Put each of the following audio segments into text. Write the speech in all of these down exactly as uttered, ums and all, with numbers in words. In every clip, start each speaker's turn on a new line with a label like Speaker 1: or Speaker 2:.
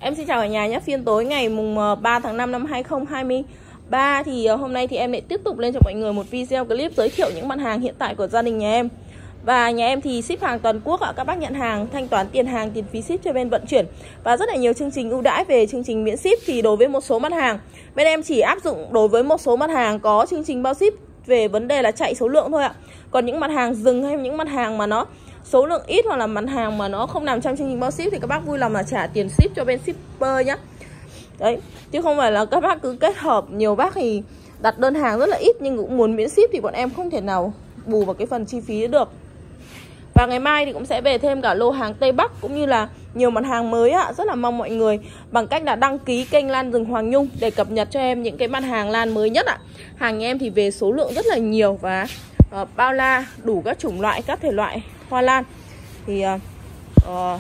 Speaker 1: Em xin chào cả nhà nhé. Phiên tối ngày mùng ba tháng năm năm hai nghìn không trăm hai mươi ba thì hôm nay thì em lại tiếp tục lên cho mọi người một video clip giới thiệu những mặt hàng hiện tại của gia đình nhà em. Và nhà em thì ship hàng toàn quốc ạ. Các bác nhận hàng thanh toán tiền hàng, tiền phí ship cho bên vận chuyển và rất là nhiều chương trình ưu đãi về chương trình miễn ship. Thì đối với một số mặt hàng bên em chỉ áp dụng đối với một số mặt hàng có chương trình bao ship về vấn đề là chạy số lượng thôi ạ. Còn những mặt hàng dừng hay những mặt hàng mà nó số lượng ít hoặc là mặt hàng mà nó không nằm trong chương trình bao ship thì các bác vui lòng là trả tiền ship cho bên shipper nhá. Đấy, chứ không phải là các bác cứ kết hợp. Nhiều bác thì đặt đơn hàng rất là ít nhưng cũng muốn miễn ship thì bọn em không thể nào bù vào cái phần chi phí được. Và ngày mai thì cũng sẽ về thêm cả lô hàng Tây Bắc cũng như là nhiều mặt hàng mới ạ. Rất là mong mọi người bằng cách là đăng ký kênh Lan Rừng Hoàng Nhung để cập nhật cho em những cái mặt hàng lan mới nhất ạ. Hàng nhà em thì về số lượng rất là nhiều và uh, bao la, đủ các chủng loại, các thể loại hoa lan. Thì uh, uh,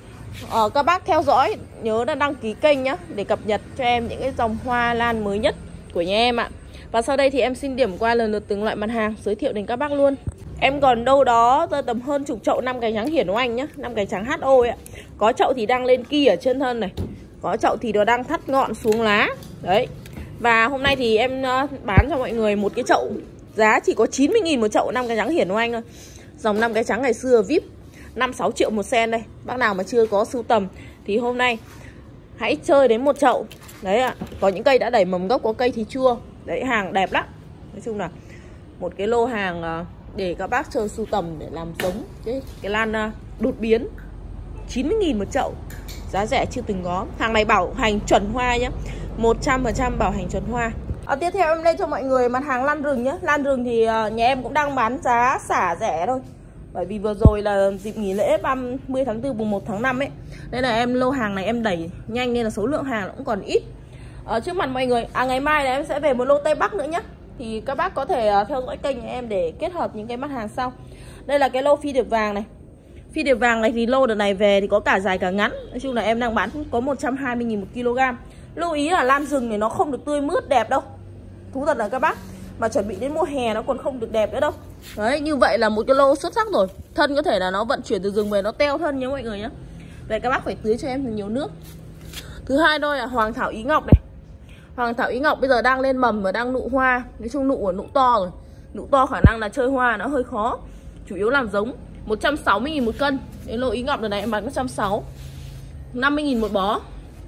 Speaker 1: uh, các bác theo dõi, nhớ là đăng ký kênh nhá để cập nhật cho em những cái dòng hoa lan mới nhất của nhà em ạ. Và sau đây thì em xin điểm qua lần lượt từng loại mặt hàng, giới thiệu đến các bác luôn. Em còn đâu đó rơi tầm hơn chục chậu năm cánh trắng hiển của anh nhá, năm cánh trắng hát o ấy ạ. Có chậu thì đang lên ki ở trên thân này, có chậu thì nó đang thắt ngọn xuống lá. Đấy. Và hôm nay thì em bán cho mọi người một cái chậu giá chỉ có chín mươi nghìn một chậu năm cánh trắng hiển của anh thôi. Dòng năm cánh trắng ngày xưa vi ai pi năm sáu triệu một sen đây. Bác nào mà chưa có sưu tầm thì hôm nay hãy chơi đến một chậu. Đấy ạ. Có những cây đã đẩy mầm gốc, có cây thì chưa. Đấy, hàng đẹp lắm. Nói chung là một cái lô hàng để các bác chơi sưu tầm để làm giống cái, cái lan đột biến. Chín mươi nghìn một chậu, giá rẻ chưa từng có. Hàng này bảo hành chuẩn hoa nhé, một trăm phần trăm bảo hành chuẩn hoa. à, Tiếp theo em lên cho mọi người mặt hàng lan rừng nhé. Lan rừng thì uh, nhà em cũng đang bán giá xả rẻ thôi, bởi vì vừa rồi là dịp nghỉ lễ ba mươi tháng tư mùng một tháng năm ấy, nên là em lô hàng này em đẩy nhanh nên là số lượng hàng cũng còn ít. à, Trước mặt mọi người, à ngày mai là em sẽ về một lô Tây Bắc nữa nhé. Thì các bác có thể uh, theo dõi kênh nhà em để kết hợp những cái mặt hàng sau. Đây là cái lô phi điệp vàng này. Phi điệp vàng này thì lô đợt này về thì có cả dài cả ngắn. Nói chung là em đang bán có một trăm hai mươi nghìn một kg. Lưu ý là lan rừng này nó không được tươi mướt đẹp đâu. Thú thật là các bác, mà chuẩn bị đến mùa hè nó còn không được đẹp nữa đâu. Đấy, như vậy là một cái lô xuất sắc rồi. Thân có thể là nó vận chuyển từ rừng về nó teo thân nhé mọi người nhé. Vậy các bác phải tưới cho em nhiều nước. Thứ hai đôi là hoàng thảo ý ngọc này. Hoàng thảo ý ngọc bây giờ đang lên mầm và đang nụ hoa. Nói chung nụ của nụ to rồi. Nụ to khả năng là chơi hoa nó hơi khó. Chủ yếu làm giống. Một trăm sáu mươi nghìn một cân. Đến lô ý ngọc đợt này em bán một trăm sáu mươi. năm mươi nghìn một bó.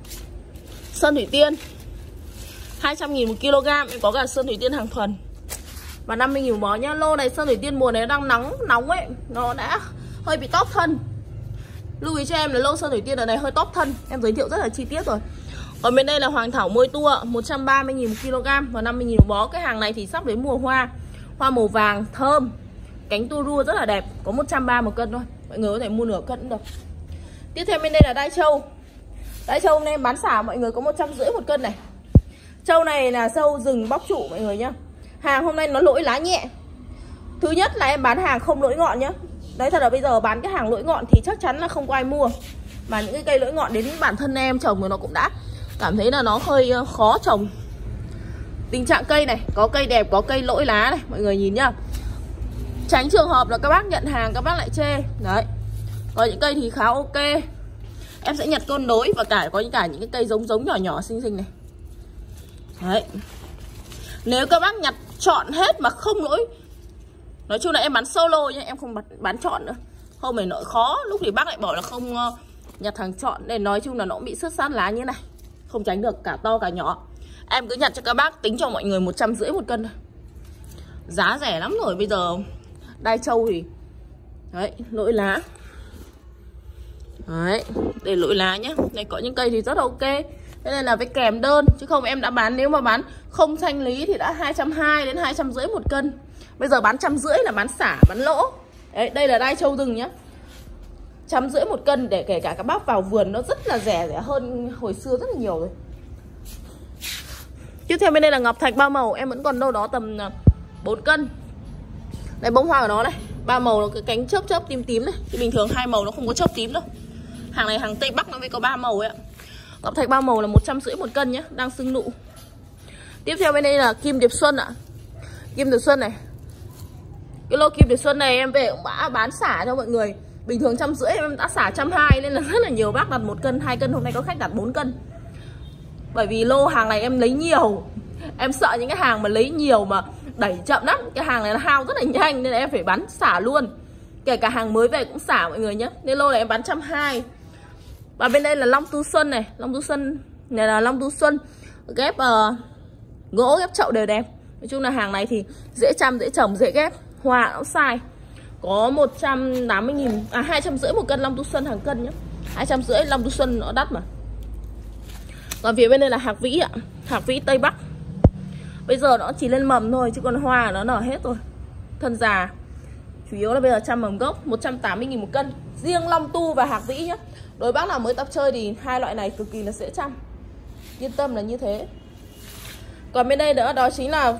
Speaker 1: Sơn thủy tiên hai trăm nghìn một kg. Em có cả sơn thủy tiên hàng thuần. Và năm mươi nghìn một bó nhá. Lô này sơn thủy tiên mùa này đang nóng nóng ấy, nó đã hơi bị tóp thân. Lưu ý cho em là lô sơn thủy tiên đợt này hơi tóp thân. Em giới thiệu rất là chi tiết rồi. Còn bên đây là hoàng thảo môi tua một trăm ba mươi nghìn một kg và năm mươi nghìn một bó. Cái hàng này thì sắp đến mùa hoa. Hoa màu vàng thơm, cánh tua rua rất là đẹp, có một trăm ba mươi một cân thôi. Mọi người có thể mua nửa cân cũng được. Tiếp theo bên đây là đai trâu. Đai trâu hôm nay em bán xả mọi người có một trăm rưỡi một cân này. Trâu này là trâu rừng bóc trụ mọi người nhá. Hàng hôm nay nó lỗi lá nhẹ. Thứ nhất là em bán hàng không lỗi ngọn nhá. Đấy, thật là bây giờ bán cái hàng lỗi ngọn thì chắc chắn là không có ai mua. Mà những cái cây lỗi ngọn đến bản thân em trồng thì nó cũng đã cảm thấy là nó hơi khó trồng. Tình trạng cây này, có cây đẹp, có cây lỗi lá này, mọi người nhìn nhá. Tránh trường hợp là các bác nhận hàng các bác lại chê. Đấy. Có những cây thì khá ok. Em sẽ nhặt con đối và cả có những cả những cái cây giống giống nhỏ nhỏ xinh xinh này. Đấy. Nếu các bác nhặt chọn hết mà không lỗi, nói chung là em bán solo nhé, em không bán, bán chọn nữa. Không phải nội khó, lúc thì bác lại bảo là không uh, nhặt hàng chọn. Nên nói chung là nó cũng bị sứt sát lá như này. Không tránh được, cả to cả nhỏ. Em cứ nhặt cho các bác, tính cho mọi người một trăm rưỡi một cân thôi. Giá rẻ lắm rồi. Bây giờ đai trâu thì đấy, lỗi lá. Đấy, để lỗi lá nhé. Đây có những cây thì rất ok. Thế nên là phải kèm đơn. Chứ không em đã bán, nếu mà bán không thanh lý thì đã hai trăm hai mươi đến hai trăm rưỡi một cân. Bây giờ bán trăm rưỡi là bán xả, bán lỗ. Đấy, đây là đai trâu rừng nhá. Trăm rưỡi một cân để kể cả các bác vào vườn nó rất là rẻ, rẻ hơn hồi xưa rất là nhiều rồi. Tiếp theo bên đây là ngọc thạch ba màu. Em vẫn còn đâu đó tầm bốn cân. Đây bông hoa của nó này, ba màu nó cái cánh chớp chớp tím tím này. Thì bình thường hai màu nó không có chớp tím đâu. Hàng này hàng Tây Bắc nó mới có ba màu ấy ạ. Ngọc thạch ba màu là một trăm rưỡi một cân nhé, đang sưng nụ. Tiếp theo bên đây là kim điệp xuân ạ. Kim điệp xuân này. Cái lô kim điệp xuân này em về cũng đã bán xả cho mọi người. Bình thường trăm rưỡi em đã xả trăm hai, nên là rất là nhiều bác đặt một cân, hai cân. Hôm nay có khách đặt bốn cân. Bởi vì lô hàng này em lấy nhiều. Em sợ những cái hàng mà lấy nhiều mà đẩy chậm lắm. Cái hàng này là hao rất là nhanh nên là em phải bán xả luôn. Kể cả hàng mới về cũng xả mọi người nhé. Nên lô này em bán trăm hai. Và bên đây là Long Tu Xuân này. Long Tu Xuân này là Long Tu Xuân ghép uh, gỗ, ghép chậu đều đẹp. Nói chung là hàng này thì dễ chăm, dễ trồng, dễ ghép. Hoa cũng sai. Có một trăm tám mươi nghìn, à hai trăm rưỡi một cân Long Tu Xuân hàng cân nhé. Hai trăm rưỡi Long Tu Xuân nó đắt mà. Còn phía bên đây là Hạc Vĩ ạ. Hạc Vĩ Tây Bắc. Bây giờ nó chỉ lên mầm thôi, chứ còn hoa nó nở hết rồi. Thân già. Chủ yếu là bây giờ chăm mầm gốc. Một trăm tám mươi nghìn một cân. Riêng Long Tu và Hạc Vĩ nhé. Đối bác nào mới tập chơi thì hai loại này cực kỳ là dễ chăm. Yên tâm là như thế. Còn bên đây nữa đó chính là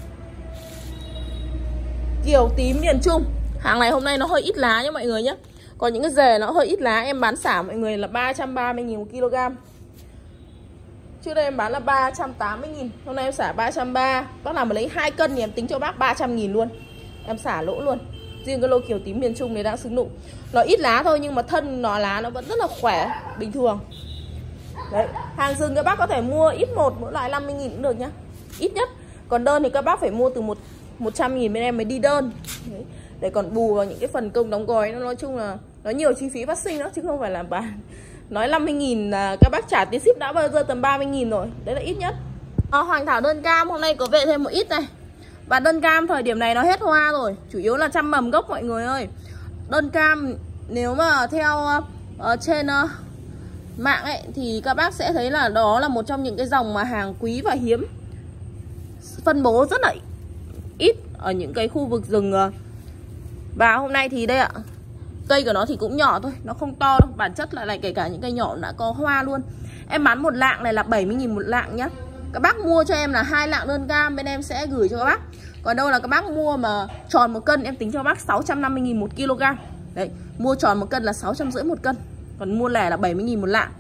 Speaker 1: Kiều Tím miền Trung. Hàng này hôm nay nó hơi ít lá nhé mọi người nhé. Còn những cái rề nó hơi ít lá. Em bán xả mọi người là ba trăm ba mươi nghìn một kg. Trước đây em bán là ba trăm tám mươi nghìn. Hôm nay em xả ba trăm ba mươi. Bác nào mà lấy hai cân thì em tính cho bác ba trăm nghìn luôn. Em xả lỗ luôn. Riêng cái lô Kiều Tím miền Trung này đang xứng nụ. Nó ít lá thôi nhưng mà thân nó lá nó vẫn rất là khỏe. Bình thường. Đấy. Hàng rừng các bác có thể mua ít một, mỗi loại năm mươi nghìn cũng được nhá. Ít nhất. Còn đơn thì các bác phải mua từ một, một trăm nghìn bên em mới đi đơn. Đấy. Để còn bù vào những cái phần công đóng gói. Nó nói chung là nó nhiều chi phí phát sinh đó. Chứ không phải là bán. Nói năm mươi nghìn là các bác trả tiền ship đã bao giờ tầm ba mươi nghìn rồi. Đấy là ít nhất. à, Hoàng Thảo đơn cam hôm nay có về thêm một ít này. Và đơn cam thời điểm này nó hết hoa rồi. Chủ yếu là chăm mầm gốc mọi người ơi. Đơn cam nếu mà theo uh, trên uh, mạng ấy thì các bác sẽ thấy là đó là một trong những cái dòng mà hàng quý và hiếm. Phân bố rất là ít ở những cái khu vực rừng. Và hôm nay thì đây ạ, cây của nó thì cũng nhỏ thôi, nó không to đâu. Bản chất lại là kể cả những cây nhỏ đã có hoa luôn. Em bán một lạng này là bảy mươi nghìn một lạng nhá. Các bác mua cho em là hai lạng đơn cam, bên em sẽ gửi cho các bác. Còn đâu là các bác mua mà tròn một cân em tính cho các bác sáu trăm năm mươi nghìn một kg. Đấy, mua tròn một cân là sáu trăm rưỡi một cân. Còn mua lẻ là bảy mươi nghìn một lạng.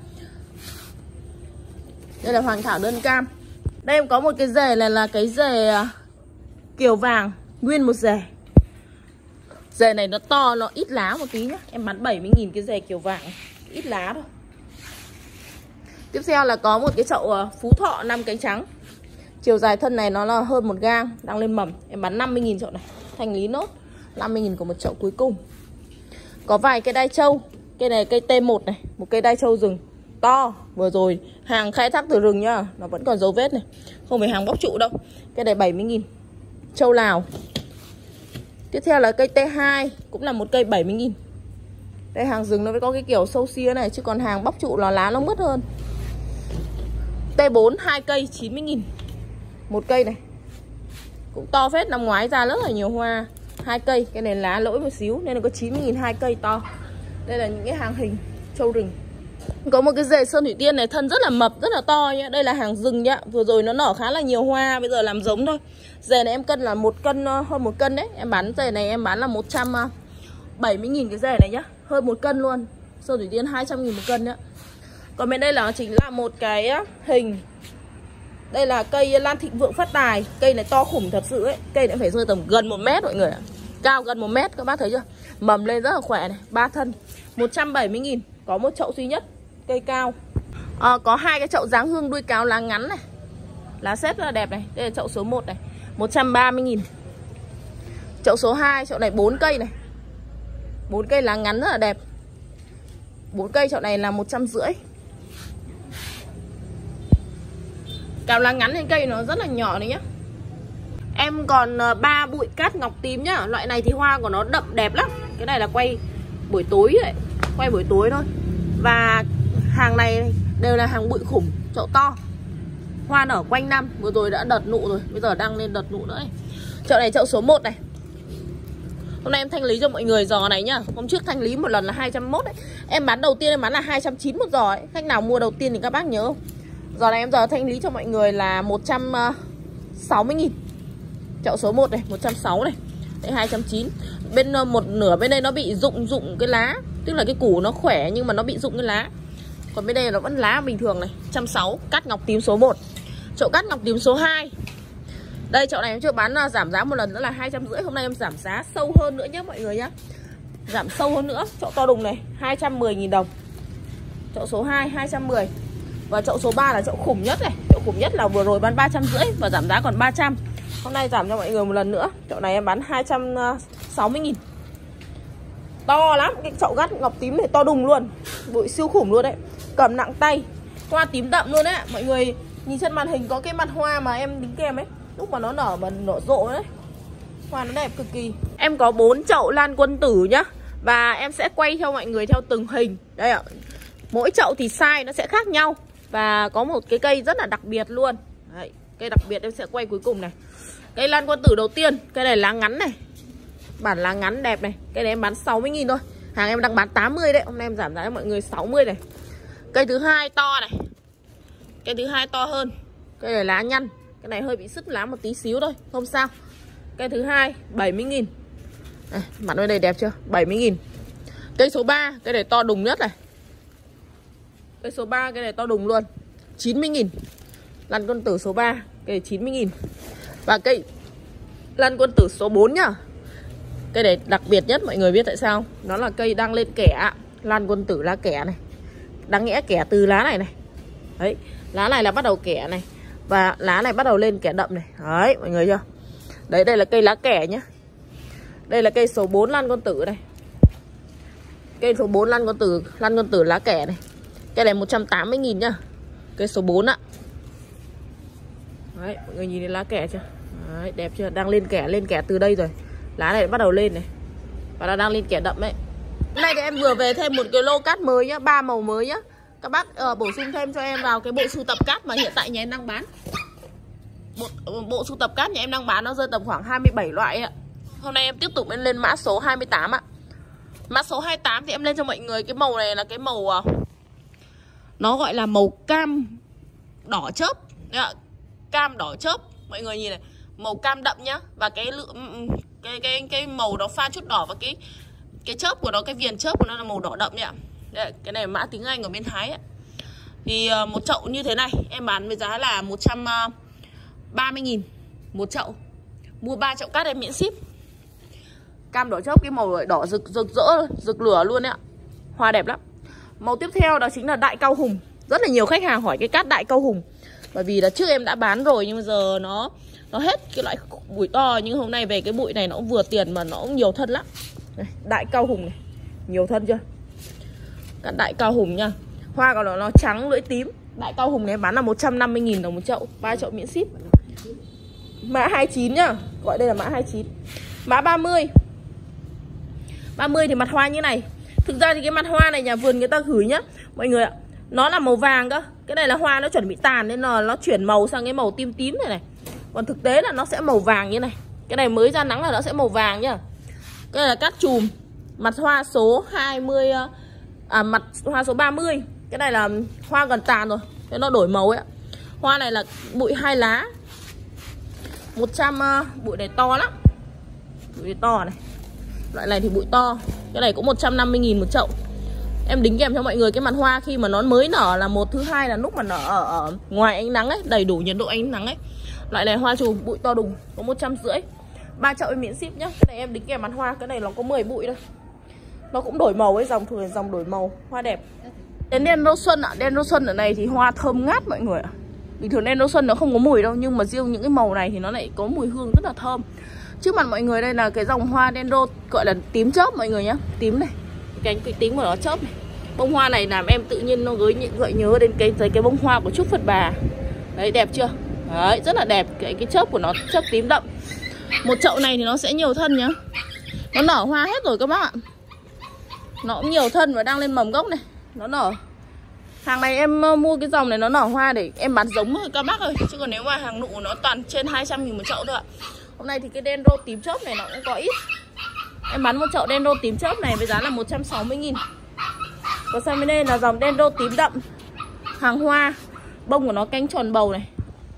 Speaker 1: Đây là Hoàng Thảo đơn cam. Đây em có một cái rề này là cái rề Kiều Vàng, nguyên một rề. Rề này nó to, nó ít lá một tí nhá. Em bán bảy mươi nghìn cái rề Kiều Vàng, ít lá thôi. Tiếp theo là có một cái chậu Phú Thọ năm cánh trắng. Chiều dài thân này nó là hơn một gang, đang lên mầm. Em bán năm mươi nghìn chậu này, thanh lý nốt. năm mươi nghìn của một chậu cuối cùng. Có vài cây đai trâu. Cây này cây T một này, một cây đai trâu rừng to. Vừa rồi hàng khai thác từ rừng nhá, nó vẫn còn dấu vết này, không phải hàng bóc trụ đâu. Cây này bảy mươi nghìn. Trâu Lào. Tiếp theo là cây T hai, cũng là một cây bảy mươi nghìn. Đây hàng rừng nó mới có cái kiểu sâu xía này, chứ còn hàng bóc trụ là lá nó mướt hơn. T bốn hai cây chín mươi nghìn. Một cây này cũng to phết, năm ngoái ra rất là nhiều hoa. Hai cây, cái này lá lỗi một xíu nên là có chín mươi nghìn hai cây to. Đây là những cái hàng hình trâu rừng. Có một cái rễ Sơn Thủy Tiên này, thân rất là mập, rất là to nhá. Đây là hàng rừng nhá. Vừa rồi nó nở khá là nhiều hoa, bây giờ làm giống thôi. Rễ này em cân là một cân, hơn một cân đấy. Em bán rễ này em bán là một trăm bảy mươi nghìn cái rễ này nhá. Hơn một cân luôn. Sơn Thủy Tiên hai trăm nghìn một cân nhá. Còn bên đây là chính là một cái hình. Đây là cây Lan Thịnh Vượng Phát Tài. Cây này to khủng thật sự ấy. Cây này phải rơi tầm gần một mét mọi người ạ. Cao gần một mét, các bác thấy chưa? Mầm lên rất là khỏe này, ba thân. Một trăm bảy mươi nghìn. Có một chậu duy nhất. Cây cao. à, Có hai cái chậu dáng hương đuôi cáo lá ngắn này. Lá xếp rất là đẹp này. Đây là chậu số một này, một trăm ba mươi nghìn. Chậu số hai, chậu này bốn cây này, bốn cây lá ngắn rất là đẹp. Bốn cây chậu này là một trăm rưỡi. Cào lá ngắn trên cây nó rất là nhỏ đấy nhá. Em còn ba bụi cát ngọc tím nhá. Loại này thì hoa của nó đậm đẹp lắm. Cái này là quay buổi tối đấy, quay buổi tối thôi. Và hàng này đều là hàng bụi khủng, chậu to. Hoa nở quanh năm. Vừa rồi đã đợt nụ rồi, bây giờ đang lên đợt nụ nữa ấy. Chậu này chậu số một này. Hôm nay em thanh lý cho mọi người giò này nhá. Hôm trước thanh lý một lần là hai trăm mốt đấy. Em bán đầu tiên em bán là hai trăm chín mươi một giò ấy. Khách nào mua đầu tiên thì các bác nhớ không? Giò này em giờ thanh lý cho mọi người là một trăm sáu mươi nghìn. Chậu số một này, một trăm sáu mươi này. Đấy, hai trăm chín mươi. Bên một nửa bên đây nó bị rụng rụng cái lá. Tức là cái củ nó khỏe nhưng mà nó bị rụng cái lá. Còn bên đây nó vẫn lá bình thường này, một trăm sáu mươi. Cát ngọc tím số một. Chậu cát ngọc tím số hai. Đây chậu này em chưa bán, giảm giá một lần nữa là hai trăm rưỡi. Hôm nay em giảm giá sâu hơn nữa nhé mọi người nhé. Giảm sâu hơn nữa. Chậu to đùng này hai trăm mười nghìn đồng. Chậu số hai hai trăm mười. Và chậu số ba là chậu khủng nhất này. Chậu khủng nhất là vừa rồi bán ba trăm rưỡi và giảm giá còn ba trăm. Hôm nay giảm cho mọi người một lần nữa. Chậu này em bán hai trăm sáu mươi nghìn. To lắm. Cái chậu gắt ngọc tím này to đùng luôn. Bụi siêu khủng luôn đấy. Cầm nặng tay. Hoa tím đậm luôn đấy. Mọi người nhìn trên màn hình có cái mặt hoa mà em đính kèm ấy. Lúc mà nó nở mà nở rộ đấy. Hoa nó đẹp cực kỳ. Em có bốn chậu lan quân tử nhá. Và em sẽ quay cho mọi người theo từng hình. Đây ạ. Mỗi chậu thì size nó sẽ khác nhau. Và có một cái cây rất là đặc biệt luôn. Đấy, cây đặc biệt em sẽ quay cuối cùng này. Cây lan quân tử đầu tiên. Cây này lá ngắn này. Bản lá ngắn đẹp này. Cây này em bán sáu mươi nghìn thôi. Hàng em đang bán tám mươi đấy. Hôm nay em giảm giá cho mọi người sáu mươi này. Cây thứ hai to này. Cây thứ hai to hơn. Cây này lá nhăn. Cái này hơi bị sứt lá một tí xíu thôi. Không sao. Cây thứ hai bảy mươi nghìn. Đây, mặt bên đây đẹp chưa? bảy mươi nghìn. Cây số ba. Cây này to đùng nhất này. Cây số ba. Cây này to đùng luôn. chín mươi nghìn. Lan quân tử số ba. Cây này chín mươi nghìn. Và cây lan quân tử số bốn nhá. Cây này đặc biệt nhất, mọi người biết tại sao? Nó là cây đang lên kẻ. Lan quân tử lá kẻ này. Đáng nghĩa kẻ từ lá này này. Đấy, lá này là bắt đầu kẻ này. Và lá này bắt đầu lên kẻ đậm này. Đấy, mọi người chưa? Đấy, đây là cây lá kẻ nhá. Đây là cây số bốn lan quân tử này. Cây số bốn lan quân tử, lan quân tử lá kẻ này. Cây này một trăm tám mươi nghìn nhá. Cây số bốn ạ. Đấy, mọi người nhìn thấy lá kẻ chưa? Đấy, đẹp chưa? Đang lên kẻ, lên kẻ từ đây rồi. Lá này bắt đầu lên này. Và nó đang lên kẻ đậm đấy. Hôm nay thì em vừa về thêm một cái lô cát mới nhá, ba màu mới nhá. Các bác uh, bổ sung thêm cho em vào cái bộ sưu tập cát mà hiện tại nhà em đang bán. Bộ, bộ sưu tập cát nhà em đang bán nó rơi tầm khoảng hai mươi bảy loại ạ. Hôm nay em tiếp tục lên lên mã số hai mươi tám ạ. Mã số hai mươi tám thì em lên cho mọi người cái màu này là cái màu uh, nó gọi là màu cam đỏ chớp. Đấy, cam đỏ chớp. Mọi người nhìn này, màu cam đậm nhá. Và cái lượng cái cái cái màu nó pha chút đỏ và cái cái chớp của nó, cái viền chớp của nó là màu đỏ đậm đấy ạ. Đây, cái này mã tiếng Anh ở bên Thái ấy. Thì uh, một chậu như thế này em bán với giá là một trăm ba mươi nghìn một chậu. Mua ba chậu cát em miễn ship. Cam đỏ chớp, cái màu đỏ rực rực rỡ, rực lửa luôn đấy ạ. Hoa đẹp lắm. Màu tiếp theo đó chính là đại cao hùng. Rất là nhiều khách hàng hỏi cái cát đại cao hùng. Bởi vì là trước em đã bán rồi nhưng giờ nó nó hết cái loại bụi to. Nhưng hôm nay về cái bụi này nó cũng vừa tiền mà nó cũng nhiều thân lắm. Đây, đại cao hùng này. Nhiều thân chưa? Cát đại cao hùng nha. Hoa của nó nó trắng lưỡi tím. Đại cao hùng này bán là một trăm năm mươi nghìn đồng một chậu. ba chậu miễn ship. Mã hai mươi chín nhá. Gọi đây là mã hai mươi chín. Mã ba mươi. ba mươi thì mặt hoa như này. Thực ra thì cái mặt hoa này nhà vườn người ta gửi nhá mọi người ạ. Nó là màu vàng cơ. Cái này là hoa nó chuẩn bị tàn nên là nó chuyển màu sang cái màu tím tím này này. Còn thực tế là nó sẽ màu vàng như này. Cái này mới ra nắng là nó sẽ màu vàng nhá. Cái này là cát chùm. Mặt hoa số hai mươi. À, mặt hoa số ba mươi. Cái này là hoa gần tàn rồi. Thế nó đổi màu ấy ạ. Hoa này là bụi hai lá. một trăm uh, bụi này to lắm. Bụi này to này. Loại này thì bụi to. Cái này cũng một trăm năm mươi nghìn một chậu. Em đính kèm cho mọi người cái mặt hoa khi mà nó mới nở là một, thứ hai là lúc mà nở ở, ở ngoài ánh nắng ấy, đầy đủ nhiệt độ ánh nắng ấy. Loại này hoa chùm bụi to đùng, có một trăm rưỡi. ba chậu em miễn ship nhá. Cái này em đính kèm mặt hoa, cái này nó có mười bụi thôi. Nó cũng đổi màu ấy, dòng thường dòng đổi màu, hoa đẹp. Đến đen rô xuân ạ, đen rô xuân ở này thì hoa thơm ngát mọi người ạ. Bình thường đen rô xuân nó không có mùi đâu, nhưng mà riêng những cái màu này thì nó lại có mùi hương rất là thơm. Trước mặt mọi người đây là cái dòng hoa đen rô gọi là tím chớp mọi người nhá. Tím này, cánh cái tím của nó chớp này. Bông hoa này làm em tự nhiên nó gợi, gợi nhớ đến cái cái bông hoa của Trúc Phật Bà. Đấy, đẹp chưa? Đấy, rất là đẹp. Cái cái chớp của nó chớp tím đậm. Một chậu này thì nó sẽ nhiều thân nhá. Nó nở hoa hết rồi các bác ạ. Nó cũng nhiều thân và đang lên mầm gốc này. Nó nở. Hàng này em mua cái dòng này nó nở hoa để em bán giống thôi các bác ơi. Chứ còn nếu mà hàng nụ nó toàn trên hai trăm nghìn một chậu thôi ạ. Hôm nay thì cái đen rô tím chớp này nó cũng có ít. Em bán một chậu đen rô tím chớp này với giá là một trăm sáu mươi nghìn. Còn sang bên đây là dòng đen rô tím đậm. Hàng hoa. Bông của nó cánh tròn bầu này.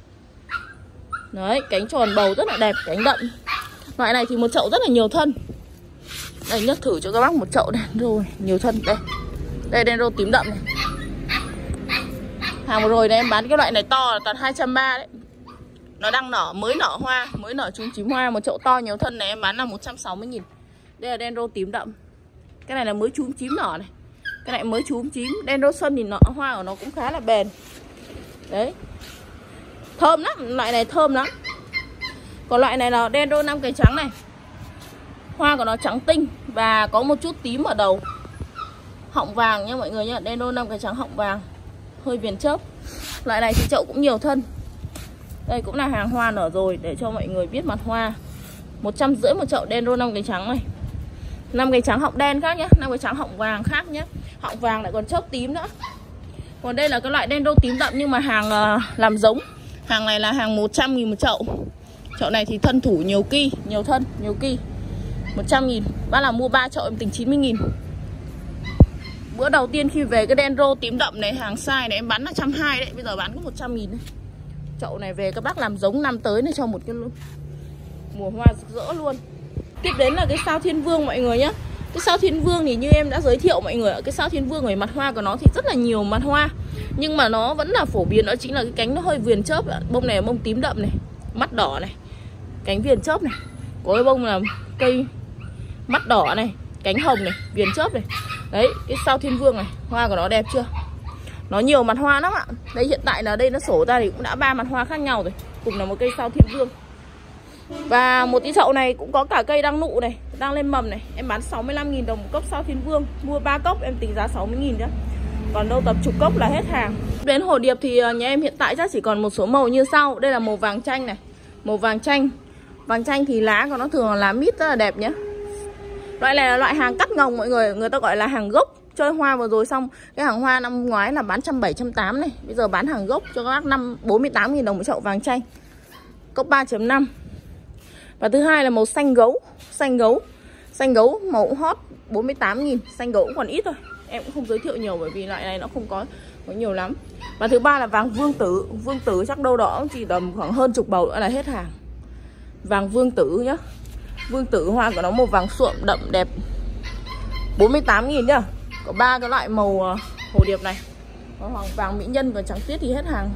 Speaker 1: Đấy, cánh tròn bầu rất là đẹp, cánh đậm. Loại này thì một chậu rất là nhiều thân. Đây, nhấc thử cho các bác một chậu đen rô nhiều thân. Đây, đây đen rô tím đậm này. Hàng vừa rồi này em bán cái loại này to là toàn hai trăm ba mươi đấy. Nó đang nở, mới nở hoa, mới nở trúng chím hoa. Một chậu to nhiều thân này em bán là một trăm sáu mươi nghìn. Đây là đen rô tím đậm. Cái này là mới chúm chín nở này. Cái này mới chúm chín. Dendro Sun thì nó hoa của nó cũng khá là bền. Đấy. Thơm lắm, loại này thơm lắm. Còn loại này là Dendro năm cánh trắng này. Hoa của nó trắng tinh và có một chút tím ở đầu. Họng vàng nha mọi người nhá. Dendro năm cánh trắng họng vàng, hơi viền chớp. Loại này thì chậu cũng nhiều thân. Đây cũng là hàng hoa nở rồi để cho mọi người biết mặt hoa. Một trăm rưỡi một chậu Dendro năm cánh trắng này. Năm cánh trắng họng đen khác nhé, năm cánh trắng họng vàng khác nhé. Họng vàng lại còn chớp tím nữa. Còn đây là cái loại Dendro tím đậm nhưng mà hàng uh, làm giống. Hàng này là hàng một trăm nghìn một chậu. Chậu này thì thân thủ nhiều ki, nhiều thân, nhiều ki. một trăm nghìn. Bác là mua ba chậu em tính chín mươi nghìn. Bữa đầu tiên khi về cái Dendro tím đậm này, hàng size này em bán là một trăm hai mươi đấy. Bây giờ bán có một trăm nghìn đấy. Chậu này về các bác làm giống năm tới này cho một cái mùa hoa rực rỡ luôn. Tiếp đến là cái sao Thiên Vương mọi người nhé. Cái sao Thiên Vương thì như em đã giới thiệu mọi người, cái sao Thiên Vương ở mặt hoa của nó thì rất là nhiều mặt hoa. Nhưng mà nó vẫn là phổ biến, đó chính là cái cánh nó hơi viền chớp. Bông này là bông tím đậm này, mắt đỏ này, cánh viền chớp này. Có cái bông là cây mắt đỏ này, cánh hồng này, viền chớp này. Đấy, cái sao Thiên Vương này, hoa của nó đẹp chưa? Nó nhiều mặt hoa lắm ạ. Đây hiện tại là đây nó sổ ra thì cũng đã ba mặt hoa khác nhau rồi. Cùng là một cây sao Thiên Vương. Và một cái chậu này cũng có cả cây đang nụ này, đang lên mầm này. Em bán sáu mươi lăm nghìn đồng một cốc sao Thiên Vương. Mua ba cốc em tính giá sáu mươi nghìn nhá. Còn đâu tập chục cốc là hết hàng. Đến hồ điệp thì nhà em hiện tại chắc chỉ còn một số màu như sau. Đây là màu vàng chanh này. Màu vàng chanh. Vàng chanh thì lá của nó thường là lá mít rất là đẹp nhá. Loại này là loại hàng cắt ngồng mọi người. Người ta gọi là hàng gốc. Chơi hoa vừa rồi xong. Cái hàng hoa năm ngoái là bán một trăm bảy mươi, một trăm tám mươi này. Bây giờ bán hàng gốc cho các bác năm bốn mươi tám nghìn đồng một chậu vàng chanh. Cốc ba chấm năm. Và thứ hai là màu xanh gấu. Xanh gấu. Xanh gấu màu hot bốn mươi tám nghìn. Xanh gấu cũng còn ít thôi. Em cũng không giới thiệu nhiều bởi vì loại này nó không có, có nhiều lắm. Và thứ ba là vàng vương tử. Vương tử chắc đâu đó chỉ tầm khoảng hơn chục bầu nữa là hết hàng. Vàng vương tử nhá. Vương tử hoa của nó màu vàng suộm đậm đẹp, bốn mươi tám nghìn nhá. Có ba cái loại màu uh, hồ điệp này. Có hoàng vàng mỹ nhân và trắng tuyết thì hết hàng.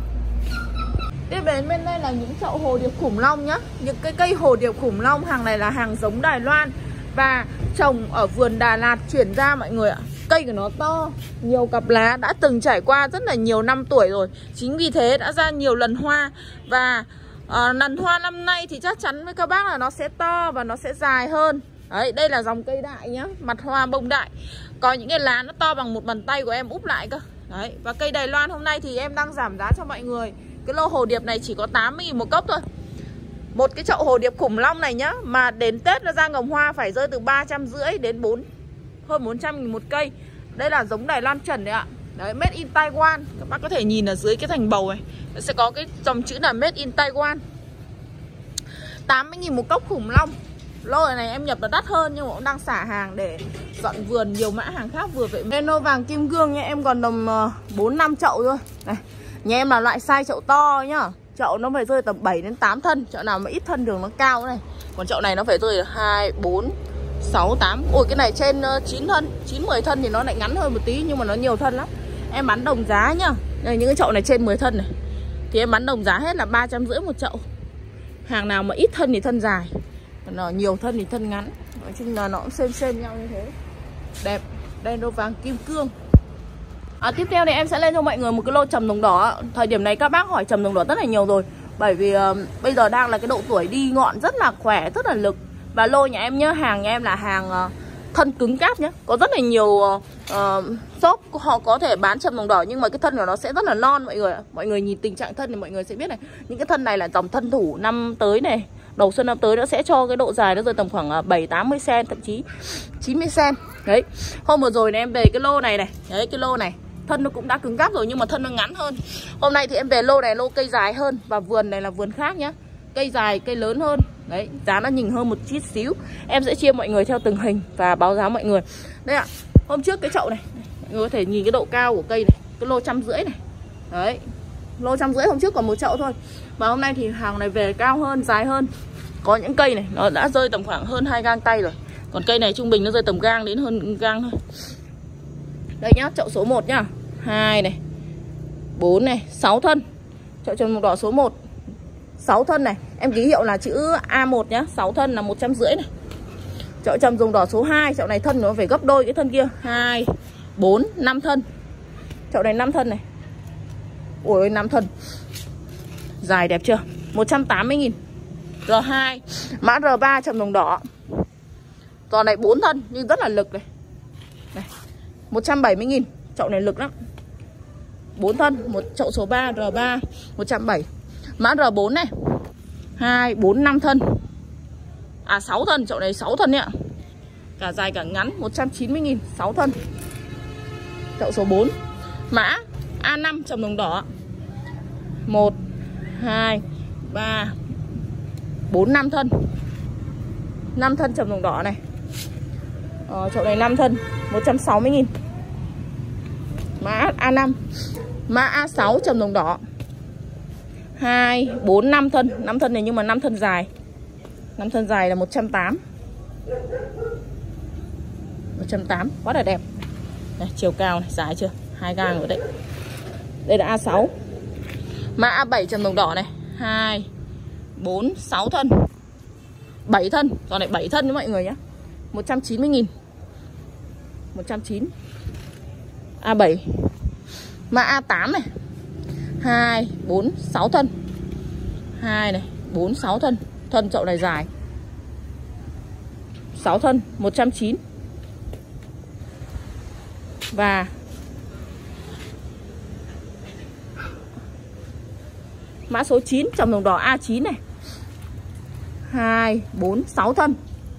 Speaker 1: Tiếp đến bên đây là những chậu hồ điệp khủng long nhá. Những cái cây hồ điệp khủng long, hàng này là hàng giống Đài Loan và trồng ở vườn Đà Lạt chuyển ra mọi người ạ. Cây của nó to, nhiều cặp lá, đã từng trải qua rất là nhiều năm tuổi rồi. Chính vì thế đã ra nhiều lần hoa. Và uh, lần hoa năm nay thì chắc chắn với các bác là nó sẽ to và nó sẽ dài hơn. Đấy, đây là dòng cây đại nhá, mặt hoa bông đại. Có những cái lá nó to bằng một bàn tay của em úp lại cơ. Đấy, và cây Đài Loan hôm nay thì em đang giảm giá cho mọi người. Cái lô hồ điệp này chỉ có tám mươi nghìn một cốc thôi. Một cái chậu hồ điệp khủng long này nhá, mà đến Tết nó ra ngồng hoa phải rơi từ ba trăm rưỡi đến bốn hơn bốn trăm nghìn một cây. Đây là giống Đài Loan trần đấy ạ. Đấy, made in Taiwan. Các bác có thể nhìn ở dưới cái thành bầu này, nó sẽ có cái dòng chữ là made in Taiwan. tám mươi nghìn một cốc khủng long. Lô này em nhập là đắt hơn nhưng mà cũng đang xả hàng để dọn vườn, nhiều mã hàng khác vừa vậy. Dendro vàng kim cương nha, em còn tầm bốn năm chậu thôi. Này, nhà em là loại size chậu to nhá. Chậu nó phải rơi tầm bảy đến tám thân. Chậu nào mà ít thân đường nó cao này. Còn chậu này nó phải rơi hai, bốn, sáu, tám. Ôi cái này trên chín thân, chín, mười thân thì nó lại ngắn hơn một tí nhưng mà nó nhiều thân lắm. Em bán đồng giá nhá. Đây những cái chậu này trên mười thân này thì em bán đồng giá hết là ba trăm rưỡi một chậu. Hàng nào mà ít thân thì thân dài, còn nó nhiều thân thì thân ngắn. Nói chung là nó cũng xem xem nhau như thế. Đẹp. Dendro vàng kim cương. À, tiếp theo này em sẽ lên cho mọi người một cái lô trầm đồng đỏ. Thời điểm này các bác hỏi trầm đồng đỏ rất là nhiều rồi. Bởi vì uh, bây giờ đang là cái độ tuổi đi ngọn rất là khỏe, rất là lực. Và lô nhà em nhá, hàng nhà em là hàng uh, thân cứng cáp nhá. Có rất là nhiều uh, shop họ có thể bán trầm đồng đỏ nhưng mà cái thân của nó sẽ rất là non mọi người. Mọi người nhìn tình trạng thân thì mọi người sẽ biết này. Những cái thân này là dòng thân thủ năm tới này, đầu xuân năm tới nó sẽ cho cái độ dài nó rơi tầm khoảng bảy tám mươi xăng-ti-mét, thậm chí chín mươi xăng-ti-mét. Đấy. Hôm vừa rồi này em về cái lô này này. Đấy, cái lô này thân nó cũng đã cứng cáp rồi nhưng mà thân nó ngắn hơn. Hôm nay thì em về lô này, lô cây dài hơn. Và vườn này là vườn khác nhá. Cây dài, cây lớn hơn. Đấy, giá nó nhỉnh hơn một chút xíu. Em sẽ chia mọi người theo từng hình và báo giá mọi người. Đây ạ, hôm trước cái chậu này, mọi người có thể nhìn cái độ cao của cây này. Cái lô trăm rưỡi này. Đấy, lô trăm rưỡi hôm trước còn một chậu thôi. Mà hôm nay thì hàng này về cao hơn, dài hơn. Có những cây này nó đã rơi tầm khoảng hơn hai gang tay rồi. Còn cây này trung bình nó rơi tầm gang đến hơn gang thôi. Đây nhá, chậu số một nhá. hai này, bốn này, sáu thân. Chậu trầm đồng đỏ số một, sáu thân này. Em ký hiệu là chữ A một nhá, sáu thân là một trăm rưỡi này. Chậu trầm rồng đỏ số hai, chậu này thân nó phải gấp đôi cái thân kia. Hai, bốn, năm thân. Chậu này năm thân này. Ôi ơi, năm thân. Dài đẹp chưa? một trăm tám mươi nghìn. R hai, mã R ba trầm rồng đỏ. Giò này bốn thân nhưng rất là lực này. Này, một trăm bảy mươi nghìn. Chậu này lực lắm. bốn thân, một chậu số ba R ba một trăm bảy mươi. Mã R bốn này. hai, bốn, năm thân. À sáu thân, chậu này sáu thân nhá. Cả dài cả ngắn, một trăm chín mươi nghìn, sáu thân. Chậu số bốn. Mã A năm trầm rồng đỏ. một, hai, ba, bốn, năm thân. năm thân trầm rồng đỏ này. Ờ, chậu này năm thân, một trăm sáu mươi nghìn. Mã A năm. Mã A sáu trầm rồng đỏ. hai, bốn, năm thân. năm thân này nhưng mà năm thân dài. năm thân dài là một trăm tám mươi. một trăm tám mươi, quá là đẹp. Đây, chiều cao này, dài chưa? Hai gang rồi đấy. Đây là A sáu. Mã A bảy trầm rồng đỏ này. hai, bốn, sáu thân. bảy thân, còn lại bảy thân với mọi người nhé. một trăm chín mươi nghìn. một trăm chín mươi. A bảy. Mã A tám này. hai, bốn, sáu thân. hai này, bốn, sáu thân. Thân chậu này dài. sáu thân, một trăm chín mươi. Và mã số chín trầm rồng đỏ A chín này. hai, bốn, sáu thân.